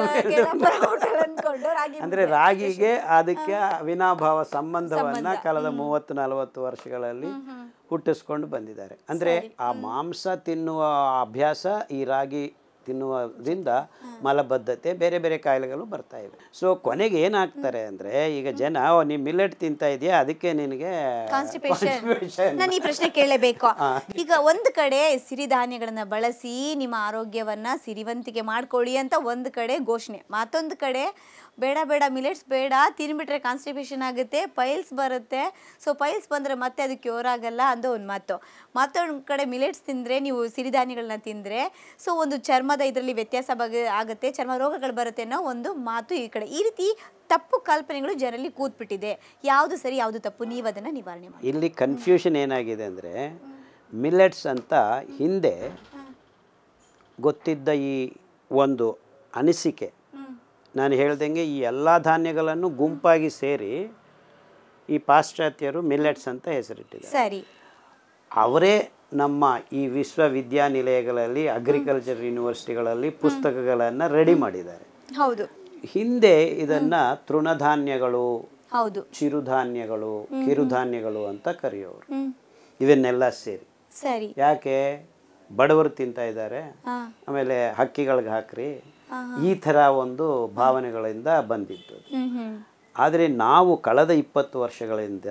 ಅಂದ್ರೆ ರಾಗಿಗೆ ಅದಕ್ಕೆ ಅವಿನಾಭಾವ ಸಂಬಂಧವನ್ನ ಕಳೆದ 30-40 ವರ್ಷಗಳಲ್ಲಿ ಹುಟ್ಟಿಸ್ಕೊಂಡು ಬಂದಿದ್ದಾರೆ. ಅಂದರೆ ಆ ಮಾಂಸ ತಿನ್ನುವ ಅಭ್ಯಾಸ ಈ ರಾಗಿ ತಿನ್ನುವುದರಿಂದ ಮಲಬದ್ಧತೆ ಬೇರೆ ಬೇರೆ ಕಾಯಿಲೆಗಳು ಬರ್ತಾ ಇವೆ. ಸೊ ಕೊನೆಗೆ ಏನಾಗ್ತಾರೆ ಅಂದರೆ, ಈಗ ಜನ ನೀವು ಮಿಲ್ಲೆಟ್ ತಿಂತಾ ಇದೆಯಾ ಅದಕ್ಕೆ ನಿನಗೆ ಕಾನ್ಸ್ಟಿಪೇಷನ್. ನಾನು ಈ ಪ್ರಶ್ನೆ ಕೇಳಲೇಬೇಕು. ಈಗ ಒಂದು ಕಡೆ ಸಿರಿಧಾನ್ಯಗಳನ್ನು ಬಳಸಿ ನಿಮ್ಮ ಆರೋಗ್ಯವನ್ನು ಸಿರಿವಂತಿಕೆ ಮಾಡ್ಕೊಳ್ಳಿ ಅಂತ ಒಂದು ಕಡೆ ಘೋಷಣೆ, ಮತ್ತೊಂದು ಕಡೆ ಬೇಡ ಮಿಲೆಟ್ಸ್ ಬೇಡ, ತಿನ್ಬಿಟ್ರೆ ಕಾನ್ಸ್ಟಿಪೇಷನ್ ಆಗುತ್ತೆ, ಪೈಲ್ಸ್ ಬರುತ್ತೆ. ಸೊ ಪೈಲ್ಸ್ ಬಂದರೆ ಮತ್ತೆ ಅದು ಕ್ಯೂರ್ ಆಗಲ್ಲ ಅನ್ನೋ ಒಂದು ಮಾತು. ಮತ್ತೊಂದು ಕಡೆ ಮಿಲೆಟ್ಸ್ ತಿಂದರೆ, ನೀವು ಸಿರಿಧಾನ್ಯಗಳನ್ನ ತಿಂದರೆ ಸೊ ಒಂದು ಚರ್ಮದ ಇದರಲ್ಲಿ ವ್ಯತ್ಯಾಸ ಆಗುತ್ತೆ, ಚರ್ಮ ರೋಗಗಳು ಬರುತ್ತೆ ಅನ್ನೋ ಒಂದು ಮಾತು ಈ ಕಡೆ. ಈ ರೀತಿ ತಪ್ಪು ಕಲ್ಪನೆಗಳು ಜನರಲ್ಲಿ ಕೂತ್ಬಿಟ್ಟಿದೆ. ಯಾವುದು ಸರಿ ಯಾವುದು ತಪ್ಪು, ನೀವು ಅದನ್ನು ನಿವಾರಣೆ ಮಾಡಿ. ಇಲ್ಲಿ ಕನ್ಫ್ಯೂಷನ್ ಏನಾಗಿದೆ ಅಂದರೆ, ಮಿಲೆಟ್ಸ್ ಅಂತ ಹಿಂದೆ ಗೊತ್ತಿದ್ದ ಈ ಒಂದು ಅನಿಸಿಕೆ, ನಾನು ಹೇಳ್ದಂಗೆ ಈ ಎಲ್ಲ ಧಾನ್ಯಗಳನ್ನು ಗುಂಪಾಗಿ ಸೇರಿ ಈ ಪಾಶ್ಚಾತ್ಯರು ಮಿಲೆಟ್ಸ್ ಅಂತ ಹೆಸರಿಟ್ಟಿದ್ದಾರೆ. ಸರಿ. ಅವರೇ ನಮ್ಮ ಈ ವಿಶ್ವವಿದ್ಯಾನಿಲಯಗಳಲ್ಲಿ ಅಗ್ರಿಕಲ್ಚರ್ ಯೂನಿವರ್ಸಿಟಿಗಳಲ್ಲಿ ಪುಸ್ತಕಗಳನ್ನು ರೆಡಿ ಮಾಡಿದ್ದಾರೆ. ಹೌದು. ಹಿಂದೆ ಇದನ್ನು ತೃಣಧಾನ್ಯಗಳು, ಹೌದು, ಚಿರುಧಾನ್ಯಗಳು, ಕಿರುಧಾನ್ಯಗಳು ಅಂತ ಕರೆಯೋರು. ಇವನ್ನೆಲ್ಲ ಸೇರಿ ಸರಿ. ಯಾಕೆ ಬಡವರು ತಿಂತಾ ಇದ್ದಾರೆ, ಆಮೇಲೆ ಹಕ್ಕಿಗಳಿಗೆ ಹಾಕ್ರಿ, ಈ ಥರ ಒಂದು ಭಾವನೆಗಳಿಂದ ಬಂದಿದ್ದು. ಆದರೆ ನಾವು ಕಳೆದ 20 ವರ್ಷಗಳಿಂದ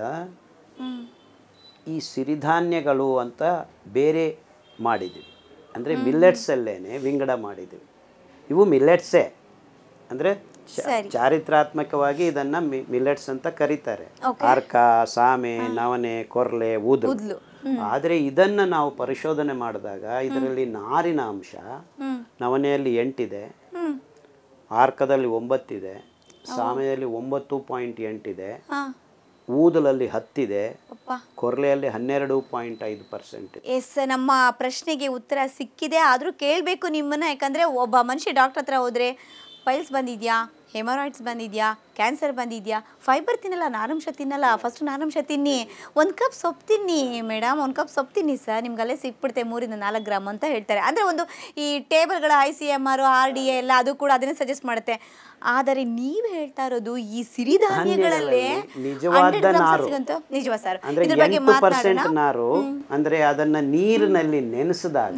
ಈ ಸಿರಿಧಾನ್ಯಗಳು ಅಂತ ಬೇರೆ ಮಾಡಿದ್ದೀವಿ. ಅಂದರೆ ಮಿಲ್ಲೆಟ್ಸಲ್ಲೇನೆ ವಿಂಗಡ ಮಾಡಿದ್ದೀವಿ. ಇವು ಮಿಲ್ಲೆಟ್ಸೇ, ಅಂದರೆ ಚಾರಿತ್ರಾತ್ಮಕವಾಗಿ ಇದನ್ನು ಮಿಲ್ಲೆಟ್ಸ್ ಅಂತ ಕರೀತಾರೆ. ಅರ್ಕ, ಸಾಮೆ, ನವಣೆ, ಕೊರ್ಲೆ, ಊದಲು. ಆದರೆ ಇದನ್ನು ನಾವು ಪರಿಶೋಧನೆ ಮಾಡಿದಾಗ ಇದರಲ್ಲಿ ನಾರಿನ ಅಂಶ ನವಣೆಯಲ್ಲಿ 8 ಇದೆ, ಆರ್ಕದಲ್ಲಿ 9 ಇದೆ, ಸಾಮೆಯಲ್ಲಿ 9.8 ಇದೆ, ಊದಲಲ್ಲಿ 10 ಇದೆ, ಕೊರ್ಲೆಯಲ್ಲಿ 12.5%. ಎಸ್, ನಮ್ಮ ಪ್ರಶ್ನೆಗೆ ಉತ್ತರ ಸಿಕ್ಕಿದೆ. ಆದರೂ ಕೇಳಬೇಕು ನಿಮ್ಮನ್ನು, ಯಾಕಂದರೆ ಒಬ್ಬ ಮನುಷ್ಯ ಡಾಕ್ಟರ್ ಹತ್ರ ಹೋದರೆ ಪೈಲ್ಸ್ ಬಂದಿದೆಯಾ, ಹೆಮರಾಯ್ಡ್ಸ್ ಬಂದಿದೆಯಾ, ಕ್ಯಾನ್ಸರ್ ಬಂದಿದೆಯಾ, ಫೈಬರ್ ತಿನ್ನಲ್ಲ, ನಾರಂಶ ತಿನ್ನಲ್ಲ, ಫಸ್ಟ್ ನಾರಂಶ ತಿನ್ನಿ, 1 ಕಪ್ ಸೊಪ್ಪು ತಿನ್ನಿ ಮೇಡಮ್, 1 ಕಪ್ ಸೊಪ್ಪು ತಿನ್ನಿ ಸರ್, ನಿಮ್ಗಲ್ಲೇ ಸಿಕ್ಬಿಡುತ್ತೆ 3 ಇಂದ 4 ಗ್ರಾಮ್ ಅಂತ ಹೇಳ್ತಾರೆ. ಅಂದರೆ ಒಂದು ಈ ಟೇಬಲ್ಗಳ ICMR, RDA ಎಲ್ಲ ಅದು ಕೂಡ ಅದನ್ನೇ ಸಜೆಸ್ಟ್ ಮಾಡುತ್ತೆ. ಆದರೆ ನೀವು ಹೇಳ್ತಾ ಇರೋದು ಈ ಸಿರಿಧಾನ್ಯಗಳಲ್ಲೇ ನಿಜವಾದ ನಾರು, ನಿಜವಾ ಸರ್? ಇದ್ರ ಬಗ್ಗೆ ಮಾತಾಡೋಣ. ನಾರು ಅಂದರೆ ಅದನ್ನ ನೀರಿನಲ್ಲಿ ನೆನೆಸಿದಾಗ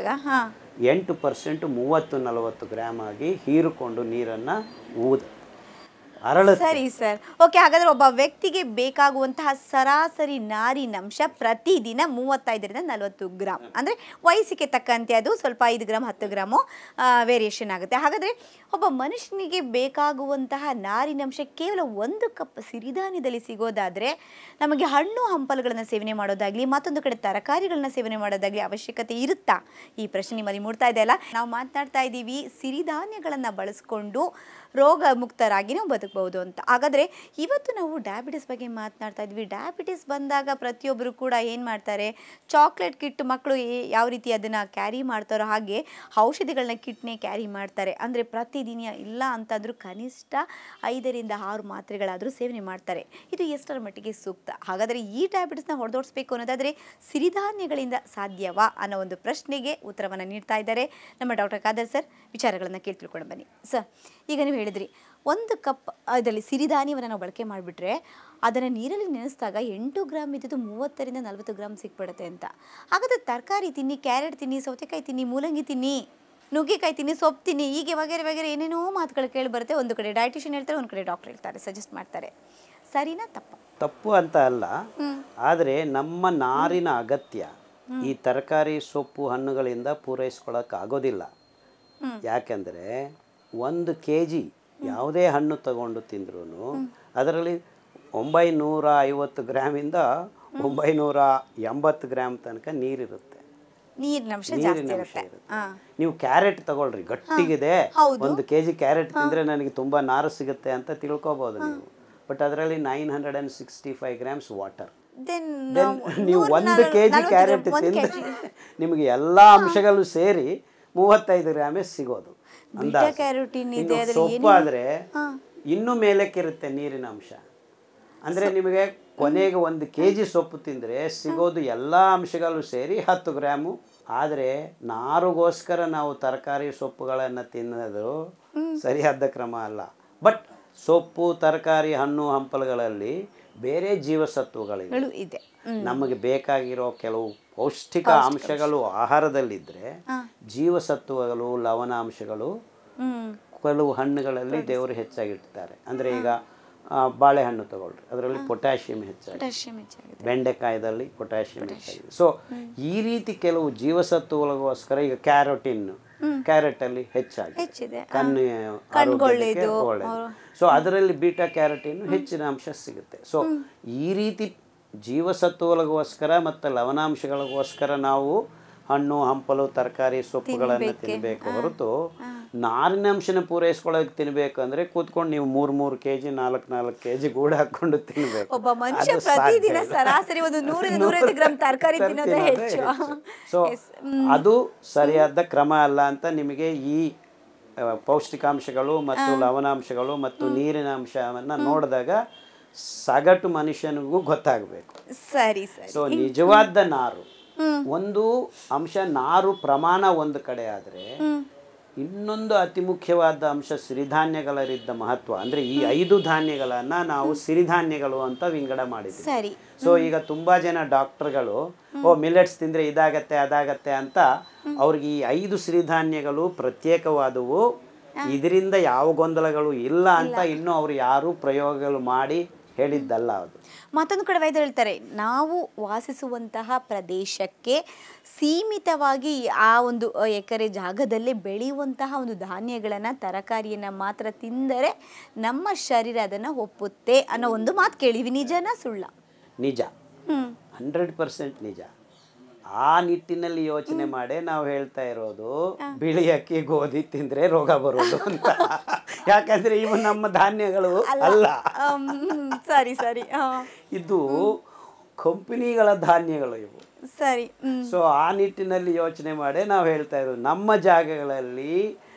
8% 30-40 ಗ್ರಾಮ್ ಆಗಿ ಹೀರಿಕೊಂಡು ನೀರನ್ನು ಅರಳುತ್ತೆ. ಸರಿ ಸರ್, ಓಕೆ. ಹಾಗಾದರೆ ಒಬ್ಬ ವ್ಯಕ್ತಿಗೆ ಬೇಕಾಗುವಂತಹ ಸರಾಸರಿ ನಾರಿನಂಶ ಪ್ರತಿದಿನ 35-40 ಗ್ರಾಮ್. ಅಂದರೆ ವಯಸ್ಸಿಗೆ ತಕ್ಕಂತೆ ಅದು ಸ್ವಲ್ಪ 5 ಗ್ರಾಮ್ 10 ಗ್ರಾಮು ವೇರಿಯೇಷನ್ ಆಗುತ್ತೆ. ಹಾಗಾದರೆ ಒಬ್ಬ ಮನುಷ್ಯನಿಗೆ ಬೇಕಾಗುವಂತಹ ನಾರಿನಂಶ ಕೇವಲ 1 ಕಪ್ ಸಿರಿಧಾನ್ಯದಲ್ಲಿ ಸಿಗೋದಾದರೆ ನಮಗೆ ಹಣ್ಣು ಹಂಪಲುಗಳನ್ನು ಸೇವನೆ ಮಾಡೋದಾಗಲಿ, ಮತ್ತೊಂದು ಕಡೆ ತರಕಾರಿಗಳನ್ನ ಸೇವನೆ ಮಾಡೋದಾಗಲಿ ಅವಶ್ಯಕತೆ ಇರುತ್ತಾ? ಈ ಪ್ರಶ್ನೆ ನಿಮ್ಮಲ್ಲಿ ಮೂಡ್ತಾ ಇದೆ ಅಲ್ಲ. ನಾವು ಮಾತನಾಡ್ತಾ ಇದ್ದೀವಿ ಸಿರಿಧಾನ್ಯಗಳನ್ನು ಬಳಸ್ಕೊಂಡು ರೋಗ ಮುಕ್ತರಾಗಿ ನಾವು ಬದುಕಬಹುದು ಅಂತ. ಹಾಗಾದರೆ ಇವತ್ತು ನಾವು ಡಯಾಬಿಟಿಸ್ ಬಗ್ಗೆ ಮಾತನಾಡ್ತಾ ಇದ್ವಿ. ಡಯಾಬಿಟಿಸ್ ಬಂದಾಗ ಪ್ರತಿಯೊಬ್ಬರು ಕೂಡ ಏನು ಮಾಡ್ತಾರೆ, ಚಾಕ್ಲೇಟ್ ಕಿಟ್ ಮಕ್ಕಳು ಯಾವ ರೀತಿ ಅದನ್ನು ಕ್ಯಾರಿ ಮಾಡ್ತಾರೋ ಹಾಗೆ ಔಷಧಿಗಳನ್ನ ಕಿಟ್ನೇ ಕ್ಯಾರಿ ಮಾಡ್ತಾರೆ. ಅಂದರೆ ಪ್ರತಿದಿನ ಇಲ್ಲ ಅಂತಂದರೂ ಕನಿಷ್ಠ 5-6 ಮಾತ್ರೆಗಳಾದರೂ ಸೇವನೆ ಮಾಡ್ತಾರೆ. ಇದು ಎಷ್ಟರ ಮಟ್ಟಿಗೆ ಸೂಕ್ತ? ಹಾಗಾದರೆ ಈ ಡಯಾಬಿಟಿಸ್ನ ಹೊಡೆದೋಡಿಸ್ಬೇಕು ಅನ್ನೋದಾದರೆ ಸಿರಿಧಾನ್ಯಗಳಿಂದ ಸಾಧ್ಯವಾ ಅನ್ನೋ ಒಂದು ಪ್ರಶ್ನೆಗೆ ಉತ್ತರವನ್ನು ನೀಡ್ತಾ ಇದ್ದಾರೆ ನಮ್ಮ ಡಾಕ್ಟರ್ ಖಾದರ್ ಸರ್. ವಿಚಾರಗಳನ್ನು ಕೇಳಿ ತಿಳ್ಕೊಂಡು ಬನ್ನಿ ಸರ್. ಈಗ ನೀವು ಹೇಳಿದ್ರಿ 1 ಕಪ್ ಅದರಲ್ಲಿ ಸಿರಿಧಾನ್ಯವನ್ನು ನಾವು ಬಳಕೆ ಮಾಡಿಬಿಟ್ರೆ ಅದನ್ನು ನೀರಲ್ಲಿ ನೆನೆಸಿದಾಗ 8 ಗ್ರಾಮ್ ಇದ್ದು 30-40 ಗ್ರಾಮ್ ಸಿಕ್ಬಿಡುತ್ತೆ ಅಂತ. ಹಾಗಾದರೆ ತರಕಾರಿ ತಿನ್ನಿ, ಕ್ಯಾರೆಟ್ ತಿನ್ನಿ, ಸೌತೆಕಾಯಿ ತಿನ್ನಿ, ಮೂಲಂಗಿ ತಿನ್ನಿ, ನುಗ್ಗೆಕಾಯಿ ತಿನ್ನಿ, ಸೊಪ್ಪು ತಿನ್ನಿ, ಹೀಗೆ ವಗೇರೆ ವಗೇರೆ ಏನೇನೋ ಮಾತುಗಳು ಕೇಳಿ ಬರುತ್ತೆ. ಒಂದು ಕಡೆ ಡಯಟಿಷಿಯನ್ ಹೇಳ್ತಾರೆ, ಒಂದು ಕಡೆ ಡಾಕ್ಟರ್ ಹೇಳ್ತಾರೆ, ಸಜೆಸ್ಟ್ ಮಾಡ್ತಾರೆ. ಸರಿನಾ ತಪ್ಪ? ತಪ್ಪು ಅಂತ ಅಲ್ಲ, ಆದರೆ ನಮ್ಮ ನಾರಿನ ಅಗತ್ಯ ಈ ತರಕಾರಿ, ಸೊಪ್ಪು, ಹಣ್ಣುಗಳಿಂದ ಪೂರೈಸ್ಕೊಳ್ಳೋಕ್ಕಾಗೋದಿಲ್ಲ. ಯಾಕೆಂದರೆ 1 kg ಯಾವುದೇ ಹಣ್ಣು ತಗೊಂಡು ತಿಂದ್ರೂ ಅದರಲ್ಲಿ 950 ಗ್ರಾಮಿಂದ 980 ಗ್ರಾಮ್ ತನಕ ನೀರಿರುತ್ತೆ, ನೀರಿನಂಶ ಇರುತ್ತೆ. ನೀವು ಕ್ಯಾರೆಟ್ ತಗೊಳ್ರಿ, ಗಟ್ಟಿಗಿದೆ, 1 kg ಕ್ಯಾರೆಟ್ ತಿಂದರೆ ನನಗೆ ತುಂಬ ನಾರು ಸಿಗುತ್ತೆ ಅಂತ ತಿಳ್ಕೊಬೋದು ನೀವು. ಬಟ್ ಅದರಲ್ಲಿ 965 ಗ್ರಾಮ್ಸ್ ವಾಟರ್. ನೀವು 1 kg ಕ್ಯಾರೆಟ್ ತಿಂದರೆ ನಿಮಗೆ ಎಲ್ಲ ಅಂಶಗಳು ಸೇರಿ 35 ಗ್ರಾಮೇ ಸಿಗೋದು. ಸೊಪ್ಪು ಆದರೆ ಇನ್ನೂ ಮೇಲಕ್ಕಿರುತ್ತೆ ನೀರಿನ ಅಂಶ. ಅಂದರೆ ನಿಮಗೆ ಕೊನೆಗೆ 1 kg ಸೊಪ್ಪು ತಿಂದರೆ ಸಿಗೋದು ಎಲ್ಲ ಅಂಶಗಳು ಸೇರಿ 10 ಗ್ರಾಮು. ಆದರೆ ನಾರುಗೋಸ್ಕರ ನಾವು ತರಕಾರಿ ಸೊಪ್ಪುಗಳನ್ನು ತಿನ್ನೋದು ಸರಿಯಾದ ಕ್ರಮ ಅಲ್ಲ. ಬಟ್ ಸೊಪ್ಪು, ತರಕಾರಿ, ಹಣ್ಣು ಹಂಪಲುಗಳಲ್ಲಿ ಬೇರೆ ಜೀವಸತ್ವಗಳಿದೆ. ನಮಗೆ ಬೇಕಾಗಿರೋ ಕೆಲವು ಪೌಷ್ಟಿಕ ಅಂಶಗಳು ಆಹಾರದಲ್ಲಿದ್ದರೆ ಜೀವಸತ್ವಗಳು, ಲವಣಾಂಶಗಳು ಕೆಲವು ಹಣ್ಣುಗಳಲ್ಲಿ ದೇವರು ಹೆಚ್ಚಾಗಿರ್ತಾರೆ. ಅಂದರೆ ಈಗ ಬಾಳೆಹಣ್ಣು ತಗೊಳ್ರಿ, ಅದರಲ್ಲಿ ಪೊಟ್ಯಾಷಿಯಂ ಹೆಚ್ಚಾಗಿದೆ, ಬೆಂಡೆಕಾಯದಲ್ಲಿ ಪೊಟ್ಯಾಷಿಯಂ ಹೆಚ್ಚಾಗಿದೆ. ಸೊ ಈ ರೀತಿ ಕೆಲವು ಜೀವಸತ್ವಗಳಿಗೋಸ್ಕರ ಈಗ ಕ್ಯಾರೆಟಲ್ಲಿ ಹೆಚ್ಚಾಗಿದೆ, ಕಣ್ಣುಗೊಳ್ಳೆದು ಒಳ್ಳೆಯದು. ಸೊ ಅದರಲ್ಲಿ ಬೀಟಾ ಕ್ಯಾರೋಟಿನ್ ಹೆಚ್ಚಿನ ಅಂಶ ಸಿಗುತ್ತೆ. ಸೊ ಈ ರೀತಿ ಜೀವಸತ್ವಗಳಿಗೋಸ್ಕರ ಮತ್ತು ಲವಣಾಂಶಗಳಿಗೋಸ್ಕರ ನಾವು ಹಣ್ಣು ಹಂಪಲು ತರಕಾರಿ ಸೊಪ್ಪುಗಳನ್ನು ತಿನ್ನಬೇಕು ಹೊರತು ನಾರಿನಂಶನ ಪೂರೈಸ್ಕೊಳ್ಳೋಕೆ ತಿನ್ನಬೇಕು ಅಂದರೆ ಕೂತ್ಕೊಂಡು ನೀವು 3 kg 4 kg ಗೂಡು ಹಾಕೊಂಡು ತಿನ್ನಬೇಕು. ಒಬ್ಬ ಮನುಷ್ಯ ಪ್ರತಿದಿನ ಸರಾಸರಿ 100-150 ಗ್ರಾಂ ತರಕಾರಿ ತಿನ್ನೋದೇ ಹೆಚ್ಚು. ಸೊ ಅದು ಸರಿಯಾದ ಕ್ರಮ ಅಲ್ಲ ಅಂತ ನಿಮಗೆ ಈ ಪೌಷ್ಟಿಕಾಂಶಗಳು ಮತ್ತು ಲವಣಾಂಶಗಳು ಮತ್ತು ನೀರಿನ ಅಂಶವನ್ನು ನೋಡಿದಾಗ ಸಗಟು ಮನುಷ್ಯನಿಗೂ ಗೊತ್ತಾಗಬೇಕು. ಸರಿ ಸರಿ. ಸೊ ನಿಜವಾದ ನಾರು ಒಂದು ಅಂಶ ನಾರು ಪ್ರಮಾಣ ಒಂದು ಕಡೆ ಆದರೆ ಇನ್ನೊಂದು ಅತಿ ಮುಖ್ಯವಾದ ಅಂಶ ಸಿರಿಧಾನ್ಯಗಳರಿದ್ದ ಮಹತ್ವ. ಅಂದರೆ ಈ 5 ಧಾನ್ಯಗಳನ್ನು ನಾವು ಸಿರಿಧಾನ್ಯಗಳು ಅಂತ ವಿಂಗಡ ಮಾಡಿದ್ದೀವಿ. ಸೊ ಈಗ ತುಂಬ ಜನ ಡಾಕ್ಟರ್ಗಳು ಮಿಲೆಟ್ಸ್ ತಿಂದರೆ ಇದಾಗತ್ತೆ ಅದಾಗತ್ತೆ ಅಂತ ಅವ್ರಿಗೆ ಈ 5 ಸಿರಿಧಾನ್ಯಗಳು ಪ್ರತ್ಯೇಕವಾದವು, ಇದರಿಂದ ಯಾವ ಗೊಂದಲಗಳು ಇಲ್ಲ ಅಂತ ಇನ್ನೂ ಅವರು ಯಾರೂ ಪ್ರಯೋಗಗಳು ಮಾಡಿ ಹೇಳಿದ್ದಲ್ಲ. ಅದು ಮತ್ತೊಂದು ಕಡೆ ವೈದ್ಯರು ಹೇಳ್ತಾರೆ, ನಾವು ವಾಸಿಸುವಂತಹ ಪ್ರದೇಶಕ್ಕೆ ಸೀಮಿತವಾಗಿ ಆ ಒಂದು ಎಕರೆ ಜಾಗದಲ್ಲಿ ಬೆಳೆಯುವಂತಹ ಒಂದು ಧಾನ್ಯಗಳನ್ನು, ತರಕಾರಿಯನ್ನು ಮಾತ್ರ ತಿಂದರೆ ನಮ್ಮ ಶರೀರ ಅದನ್ನು ಒಪ್ಪುತ್ತೆ ಅನ್ನೋ ಒಂದು ಮಾತು ಕೇಳಿವಿ. ನಿಜನಾ ಸುಳ್ಳ? ನಿಜ, 100% ನಿಜ. ಆ ನಿಟ್ಟಿನಲ್ಲಿ ಯೋಚನೆ ಮಾಡೇ ನಾವು ಹೇಳ್ತಾ ಇರೋದು ಬಿಳಿ ಅಕ್ಕಿ ಗೋಧಿ ತಿಂದ್ರೆ ರೋಗ ಬರೋದು ಅಂತ. ಯಾಕಂದ್ರೆ ಇವು ನಮ್ಮ ಧಾನ್ಯಗಳು ಅಲ್ಲ. ಸರಿ ಸರಿ. ಇದು ಕಂಪನಿಗಳ ಧಾನ್ಯಗಳು ಇವು. ಸರಿ. ಸೊ ಆ ನಿಟ್ಟಿನಲ್ಲಿ ಯೋಚನೆ ಮಾಡೇ ನಾವು ಹೇಳ್ತಾ ಇರೋದು ನಮ್ಮ ಜಾಗಗಳಲ್ಲಿ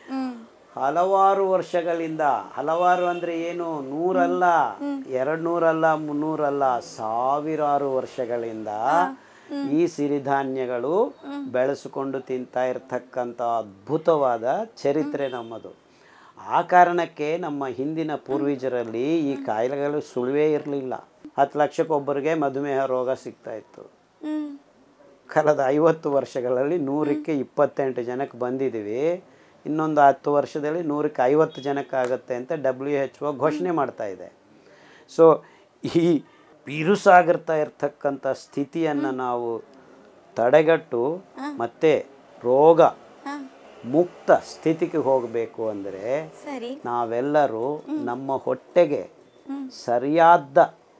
ಹಲವಾರು ವರ್ಷಗಳಿಂದ, ಹಲವಾರು ಅಂದ್ರೆ ಏನು, 100 ಅಲ್ಲ, 200 ಅಲ್ಲ, 300 ಅಲ್ಲ, ಸಾವಿರಾರು ವರ್ಷಗಳಿಂದ ಈ ಸಿರಿಧಾನ್ಯಗಳು ಬೆಳೆಸಿಕೊಂಡು ತಿಂತಾ ಇರ್ತಕ್ಕಂಥ ಅದ್ಭುತವಾದ ಚರಿತ್ರೆ ನಮ್ಮದು. ಆ ಕಾರಣಕ್ಕೆ ನಮ್ಮ ಹಿಂದಿನ ಪೂರ್ವಜರಲ್ಲಿ ಈ ಕಾಯಿಲೆಗಳು ಸುಳಿವೇ ಇರಲಿಲ್ಲ. 10 ಲಕ್ಷಕ್ಕೊಬ್ಬರಿಗೆ ಮಧುಮೇಹ ರೋಗ ಸಿಗ್ತಾ ಇತ್ತು. ಕಳೆದ 50 ವರ್ಷಗಳಲ್ಲಿ 100ಕ್ಕೆ 28 ಜನಕ್ಕೆ ಬಂದಿದ್ದೀವಿ. ಇನ್ನೊಂದು 10 ವರ್ಷದಲ್ಲಿ 100ಕ್ಕೆ 50 ಜನಕ್ಕಾಗತ್ತೆ ಅಂತ WHO ಘೋಷಣೆ ಮಾಡ್ತಾ ಇದೆ. ಸೊ ಈ ಬಿರುಸಾಗಿರ್ತಾ ಇರ್ತಕ್ಕಂಥ ಸ್ಥಿತಿಯನ್ನು ನಾವು ತಡೆಗಟ್ಟು ಮತ್ತೆ ರೋಗ ಮುಕ್ತ ಸ್ಥಿತಿಗೆ ಹೋಗಬೇಕು ಅಂದರೆ ನಾವೆಲ್ಲರೂ ನಮ್ಮ ಹೊಟ್ಟೆಗೆ ಸರಿಯಾದ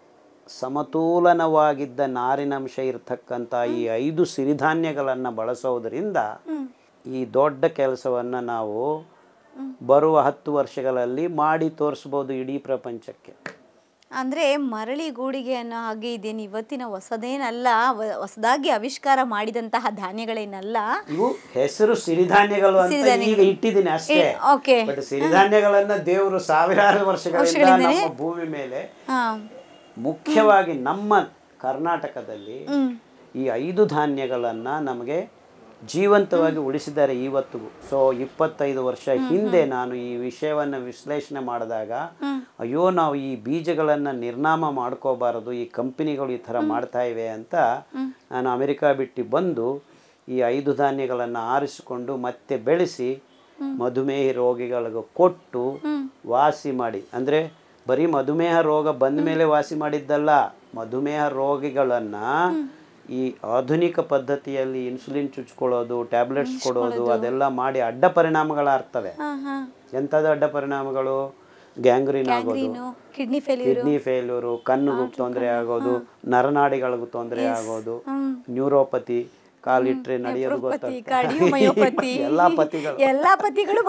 ಸಮತೋಲನವಾಗಿದ್ದ ನಾರಿನಂಶ ಇರತಕ್ಕಂಥ ಈ 5 ಸಿರಿಧಾನ್ಯಗಳನ್ನು ಬಳಸೋದ್ರಿಂದ ಈ ದೊಡ್ಡ ಕೆಲಸವನ್ನು ನಾವು ಬರುವ 10 ವರ್ಷಗಳಲ್ಲಿ ಮಾಡಿ ತೋರಿಸ್ಬೋದು ಇಡೀ ಪ್ರಪಂಚಕ್ಕೆ. ಅಂದರೆ ಮರಳಿ ಗೂಡಿಗೆ ಅನ್ನೋ ಹಾಗೆ ಇದೇನು ಇವತ್ತಿನ ಹೊಸದೇನಲ್ಲ, ಹೊಸದಾಗಿ ಆವಿಷ್ಕಾರ ಮಾಡಿದಂತಹ ಧಾನ್ಯಗಳೇನಲ್ಲ. ಇವು ಹೆಸರು ಸಿರಿಧಾನ್ಯಗಳು ಅಂತ ಈಗ ಇಟ್ಟಿದ್ದೀನಿ ಅಷ್ಟೇ. ಬಟ್ ಸಿರಿಧಾನ್ಯಗಳನ್ನ ದೇವರು ಸಾವಿರಾರು ವರ್ಷಗಳಿಂದ ನಮ್ಮ ಭೂಮಿ ಮೇಲೆ, ಮುಖ್ಯವಾಗಿ ನಮ್ಮ ಕರ್ನಾಟಕದಲ್ಲಿ ಈ 5 ಧಾನ್ಯಗಳನ್ನು ನಮಗೆ ಜೀವಂತವಾಗಿ ಉಳಿಸಿದ್ದಾರೆ ಇವತ್ತಿಗೂ. ಸೊ 25 ವರ್ಷ ಹಿಂದೆ ನಾನು ಈ ವಿಷಯವನ್ನು ವಿಶ್ಲೇಷಣೆ ಮಾಡಿದಾಗ, ಅಯ್ಯೋ ನಾವು ಈ ಬೀಜಗಳನ್ನು ನಿರ್ನಾಮ ಮಾಡ್ಕೋಬಾರದು, ಈ ಕಂಪನಿಗಳು ಈ ಥರ ಮಾಡ್ತಾ ಇವೆ ಅಂತ ನಾನು ಅಮೆರಿಕ ಬಿಟ್ಟು ಬಂದು ಈ 5 ಧಾನ್ಯಗಳನ್ನು ಆರಿಸಿಕೊಂಡು ಮತ್ತೆ ಬೆಳೆಸಿ ಮಧುಮೇಹ ರೋಗಿಗಳಿಗೂ ಕೊಟ್ಟು ವಾಸಿ ಮಾಡಿ. ಅಂದರೆ ಬರೀ ಮಧುಮೇಹ ರೋಗ ಬಂದ ಮೇಲೆ ವಾಸಿ ಮಾಡಿದ್ದಲ್ಲ, ಮಧುಮೇಹ ರೋಗಿಗಳನ್ನು ಈ ಆಧುನಿಕ ಪದ್ಧತಿಯಲ್ಲಿ ಇನ್ಸುಲಿನ್ ಚುಚ್ಕೊಳ್ಳೋದು, ಟ್ಯಾಬ್ಲೆಟ್ಸ್ ಕೊಡೋದು, ಅದೆಲ್ಲ ಮಾಡಿ ಅಡ್ಡ ಪರಿಣಾಮಗಳಾಗ್ತವೆ. ಎಂಥದ್ದು ಅಡ್ಡ ಪರಿಣಾಮಗಳು? ಗ್ಯಾಂಗ್ರೀನ್ ಆಗೋದು, ಕಿಡ್ನಿ ಫೇಲ್ಯೂರು, ಕಣ್ಣಿಗೂ ತೊಂದರೆ ಆಗೋದು, ನರನಾಡಿಗಳಿಗೂ ತೊಂದರೆ ಆಗೋದು, ನ್ಯೂರೋಪತಿ, ಕಾಲಿಟ್ರೆ ನಡೆಯೋದು ಗೊತ್ತಾಗ್ತದೆ, ಎಲ್ಲ ಪತಿಗಳು.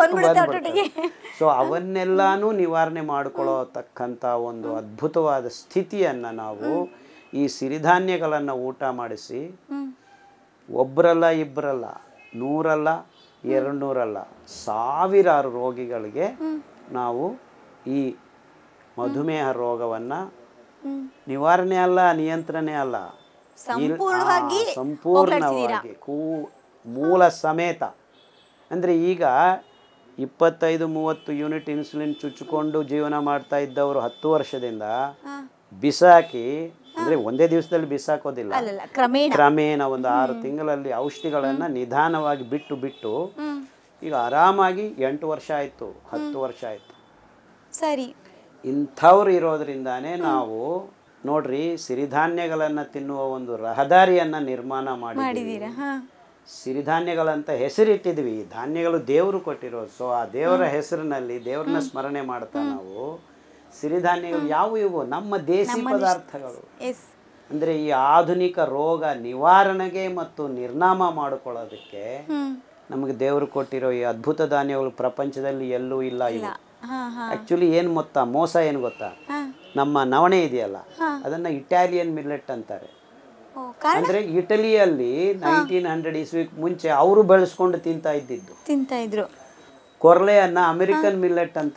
ಸೊ ಅವನ್ನೆಲ್ಲಾನು ನಿವಾರಣೆ ಮಾಡ್ಕೊಳ್ಳತಕ್ಕಂಥ ಒಂದು ಅದ್ಭುತವಾದ ಸ್ಥಿತಿಯನ್ನು ನಾವು ಈ ಸಿರಿಧಾನ್ಯಗಳನ್ನು ಊಟ ಮಾಡಿಸಿ ಒಬ್ಬರಲ್ಲ, ಇಬ್ಬರಲ್ಲ, 100 ಅಲ್ಲ, 200 ಅಲ್ಲ, ಸಾವಿರಾರು ರೋಗಿಗಳಿಗೆ ನಾವು ಈ ಮಧುಮೇಹ ರೋಗವನ್ನು ನಿವಾರಣೆ ಅಲ್ಲ, ನಿಯಂತ್ರಣೆ ಅಲ್ಲ, ಸಂಪೂರ್ಣವಾಗಿ ಮೂಲ ಸಮೇತ. ಅಂದರೆ ಈಗ 25-30 ಯೂನಿಟ್ ಇನ್ಸುಲಿನ್ ಚುಚ್ಚಿಕೊಂಡು ಜೀವನ ಮಾಡ್ತಾ ಇದ್ದವರು 10 ವರ್ಷದಿಂದ ಬಿಸಾಕಿ, ಅಂದರೆ ಒಂದೇ ದಿವಸದಲ್ಲಿ ಬಿಸಾಕೋದಿಲ್ಲ, ಕ್ರಮೇಣ ಒಂದು 6 ತಿಂಗಳಲ್ಲಿ ಔಷಧಿಗಳನ್ನು ನಿಧಾನವಾಗಿ ಬಿಟ್ಟು ಈಗ ಆರಾಮಾಗಿ 8 ವರ್ಷ ಆಯಿತು, 10 ವರ್ಷ ಆಯಿತು. ಸರಿ, ಇಂಥವ್ರು ಇರೋದ್ರಿಂದಾನೇ ನಾವು ನೋಡ್ರಿ ಸಿರಿಧಾನ್ಯಗಳನ್ನು ತಿನ್ನುವ ಒಂದು ರಹದಾರಿಯನ್ನು ನಿರ್ಮಾಣ ಮಾಡಿದ್ದೀವಿ. ಸಿರಿಧಾನ್ಯಗಳಂತ ಹೆಸರಿಟ್ಟಿದ್ವಿ, ಧಾನ್ಯಗಳು ದೇವರು ಕೊಟ್ಟಿರೋದು. ಸೊ ಆ ದೇವರ ಹೆಸರಿನಲ್ಲಿ ದೇವ್ರನ್ನ ಸ್ಮರಣೆ ಮಾಡ್ತಾ ನಾವು ಸಿರಿಧಾನ್ಯಗಳು ಇವು ನಮ್ಮ ದೇಸಿ ಪದಾರ್ಥಗಳು. ಅಂದರೆ ಈ ಆಧುನಿಕ ರೋಗ ನಿವಾರಣೆಗೆ ಮತ್ತು ನಿರ್ನಾಮ ಮಾಡಿಕೊಳ್ಳೋದಕ್ಕೆ ನಮಗೆ ದೇವರು ಕೊಟ್ಟಿರೋ ಈ ಅದ್ಭುತ ಧಾನ್ಯಗಳು ಪ್ರಪಂಚದಲ್ಲಿ ಎಲ್ಲೂ ಇಲ್ಲ. ಇವು ಆ್ಯಕ್ಚುಲಿ ಏನು ಮೋಸ ಏನು ಗೊತ್ತಾ? ನಮ್ಮ ನವಣೆ ಇದೆಯಲ್ಲ, ಅದನ್ನು ಇಟಾಲಿಯನ್ ಮಿಲ್ಲೆಟ್ ಅಂತಾರೆ. ಅಂದರೆ ಇಟಲಿಯಲ್ಲಿ 1900 ಇಸ್ವಿಗೆ ಮುಂಚೆ ಅವರು ಬೆಳೆಸ್ಕೊಂಡು ತಿಂತಾ ಇದ್ರು. ಕೊರ್ಲೆಯನ್ನು ಅಮೆರಿಕನ್ ಮಿಲ್ಲೆಟ್ ಅಂತಾರೆ.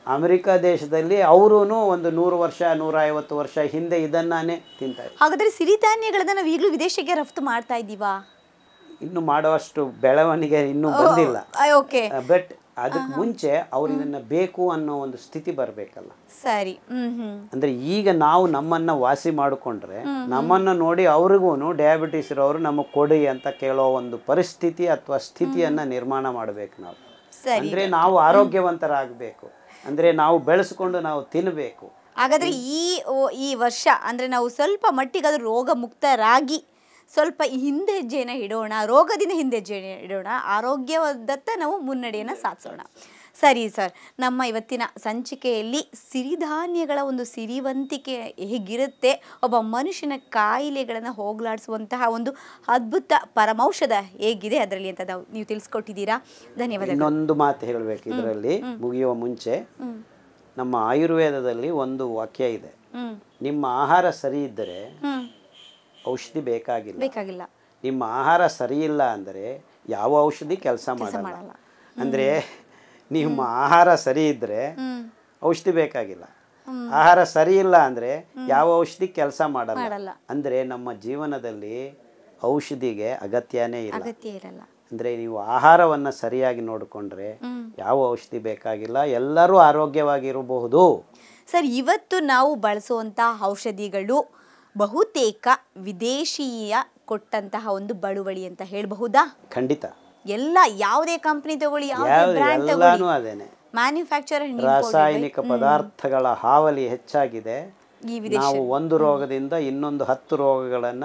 ಅಮೆರಿಕ ದೇಶದಲ್ಲಿ ಅವರೂ ಒಂದು 100 ವರ್ಷ 150 ವರ್ಷ ಹಿಂದೆ ಇದನ್ನಾನೇ ತಿಂತಾರೆ. ಹಾಗಾದ್ರೆ ಸಿರಿಧಾನ್ಯಗಳನ್ನ ನಾವು ಈಗಲೂ ವಿದೇಶಕ್ಕೆ ರಫ್ತು ಮಾಡ್ತಾ ಇದ್ದೀವಾ? ಇನ್ನು ಮಾಡುವಷ್ಟು ಬೆಳವಣಿಗೆ ಇನ್ನೂ ಬಂದಿಲ್ಲ. ಓಕೆ. ಬಟ್ ಅದಕ್ಕೆ ಮುಂಚೆ ಅವ್ರು ಇದನ್ನ ಬೇಕು ಅನ್ನೋ ಒಂದು ಸ್ಥಿತಿ ಬರಬೇಕಲ್ಲ. ಸರಿ. ಅಂದ್ರೆ ಈಗ ನಾವು ನಮ್ಮನ್ನ ವಾಸಿ ಮಾಡಿಕೊಂಡ್ರೆ ನಮ್ಮನ್ನ ನೋಡಿ ಅವ್ರಿಗೂ ಡಯಾಬಿಟಿಸ್ ಇರೋರು ನಮಗೆ ಕೊಡಿ ಅಂತ ಕೇಳೋ ಒಂದು ಪರಿಸ್ಥಿತಿ ಅಥವಾ ಸ್ಥಿತಿಯನ್ನ ನಿರ್ಮಾಣ ಮಾಡಬೇಕು ನಾವು. ಅಂದ್ರೆ ನಾವು ಆರೋಗ್ಯವಂತರಾಗಬೇಕು, ಅಂದ್ರೆ ನಾವು ಬೆಳೆಸ್ಕೊಂಡು ನಾವು ತಿನ್ನಬೇಕು. ಹಾಗಾದ್ರೆ ಈ ವರ್ಷ ಅಂದ್ರೆ ನಾವು ಸ್ವಲ್ಪ ಮಟ್ಟಿಗಾದ್ರೂ ರೋಗ ಮುಕ್ತರಾಗಿ ಸ್ವಲ್ಪ ಹಿಂದೆ ಹೆಜ್ಜೆಯನ್ನು ಇಡೋಣ, ರೋಗದಿಂದ ಹಿಂದೆ ಹೆಜ್ಜೆಯನ್ನು ಇಡೋಣ, ಆರೋಗ್ಯದತ್ತ ನಾವು ಮುನ್ನಡೆಯನ್ನು ಸಾಧಿಸೋಣ. ಸರಿ ಸರ್, ನಮ್ಮ ಇವತ್ತಿನ ಸಂಚಿಕೆಯಲ್ಲಿ ಸಿರಿಧಾನ್ಯಗಳ ಒಂದು ಸಿರಿವಂತಿಕೆ ಹೇಗಿರುತ್ತೆ, ಒಬ್ಬ ಮನುಷ್ಯನ ಕಾಯಿಲೆಗಳನ್ನು ಹೋಗಲಾಡಿಸುವಂತಹ ಒಂದು ಅದ್ಭುತ ಪರಮೌಷಧ ಹೇಗಿದೆ ಅದರಲ್ಲಿ ಅಂತ ನೀವು ತಿಳಿಸ್ಕೊಟ್ಟಿದ್ದೀರಾ. ಧನ್ಯವಾದ. ಇನ್ನೊಂದು ಮಾತು ಹೇಳಬೇಕು ಇದರಲ್ಲಿ ಮುಗಿಯುವ ಮುಂಚೆ. ನಮ್ಮ ಆಯುರ್ವೇದದಲ್ಲಿ ಒಂದು ವಾಕ್ಯ ಇದೆ, ನಿಮ್ಮ ಆಹಾರ ಸರಿ ಇದ್ದರೆ ಔಷಧಿ ಬೇಕಾಗಿಲ್ಲ. ನಿಮ್ಮ ಆಹಾರ ಸರಿ ಇಲ್ಲ ಅಂದರೆ ಯಾವ ಔಷಧಿ ಕೆಲಸ ಮಾಡಲ್ಲ. ಅಂದರೆ ನಿಮ್ಮ ಆಹಾರ ಸರಿ ಇದ್ದರೆ ಔಷಧಿ ಬೇಕಾಗಿಲ್ಲ, ಆಹಾರ ಸರಿ ಇಲ್ಲ ಅಂದರೆ ಯಾವ ಔಷಧಿ ಕೆಲಸ ಮಾಡಲ್ಲ. ಅಂದರೆ ನಮ್ಮ ಜೀವನದಲ್ಲಿ ಔಷಧಿಗೆ ಅಗತ್ಯನೇ ಇರಲ್ಲ. ಅಂದರೆ ನೀವು ಆಹಾರವನ್ನು ಸರಿಯಾಗಿ ನೋಡಿಕೊಂಡ್ರೆ ಯಾವ ಔಷಧಿ ಬೇಕಾಗಿಲ್ಲ, ಎಲ್ಲರೂ ಆರೋಗ್ಯವಾಗಿರಬಹುದು. ಸರ್, ಇವತ್ತು ನಾವು ಬಳಸುವಂಥ ಔಷಧಿಗಳು ಬಹುತೇಕ ವಿದೇಶೀಯ ಕೊಟ್ಟಂತಹ ಒಂದು ಬಳುವಳಿ ಅಂತ ಹೇಳಬಹುದಾ? ಖಂಡಿತ. ಎಲ್ಲ ಯಾವುದೇ ಕಂಪನಿ ತಗೊಳ್ಳಿ, ಯಾವುದೇ ಬ್ರ್ಯಾಂಡ್ ತಗೊಳ್ಳಿ, ಮ್ಯಾನುಫ್ಯಾಕ್ಚರರ್ ರಾಸಾಯನಿಕ ಪದಾರ್ಥಗಳ ಹಾವಳಿ ಹೆಚ್ಚಾಗಿದೆ. ನಾವು ಒಂದು ರೋಗದಿಂದ ಇನ್ನೊಂದು 10 ರೋಗಗಳನ್ನ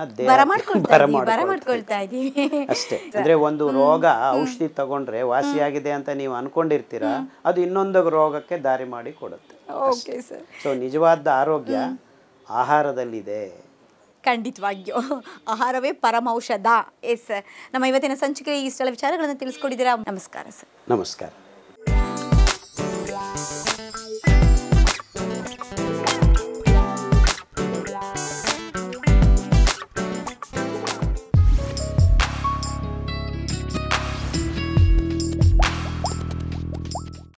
ಬರಮಾಡ್ಕೊಳ್ತಾ ಇದ್ದೀವಿ ಅಷ್ಟೇ. ಅಂದ್ರೆ ಒಂದು ರೋಗ ಔಷಧಿ ತಗೊಂಡ್ರೆ ವಾಸಿಯಾಗಿದೆ ಅಂತ ನೀವು ಅನ್ಕೊಂಡಿರ್ತೀರಾ, ಅದು ಇನ್ನೊಂದು ರೋಗಕ್ಕೆ ದಾರಿ ಮಾಡಿ ಕೊಡುತ್ತೆ. ಸೊ ನಿಜವಾದ ಆರೋಗ್ಯ ಆಹಾರದಲ್ಲಿದೆ. ಖಂಡಿತವಾಗಿಯೂ ಆಹಾರವೇ ಪರಮೌಷಧ. ಎಸ್ ಸರ್, ನಮ್ಮ ಇವತ್ತಿನ ಸಂಚಿಕೆ ಇಷ್ಟೆಲ್ಲ ವಿಚಾರಗಳನ್ನು ತಿಳಿಸ್ಕೊಟ್ಟಿದ್ದೀರಾ. ನಮಸ್ಕಾರ ಸರ್. ನಮಸ್ಕಾರ.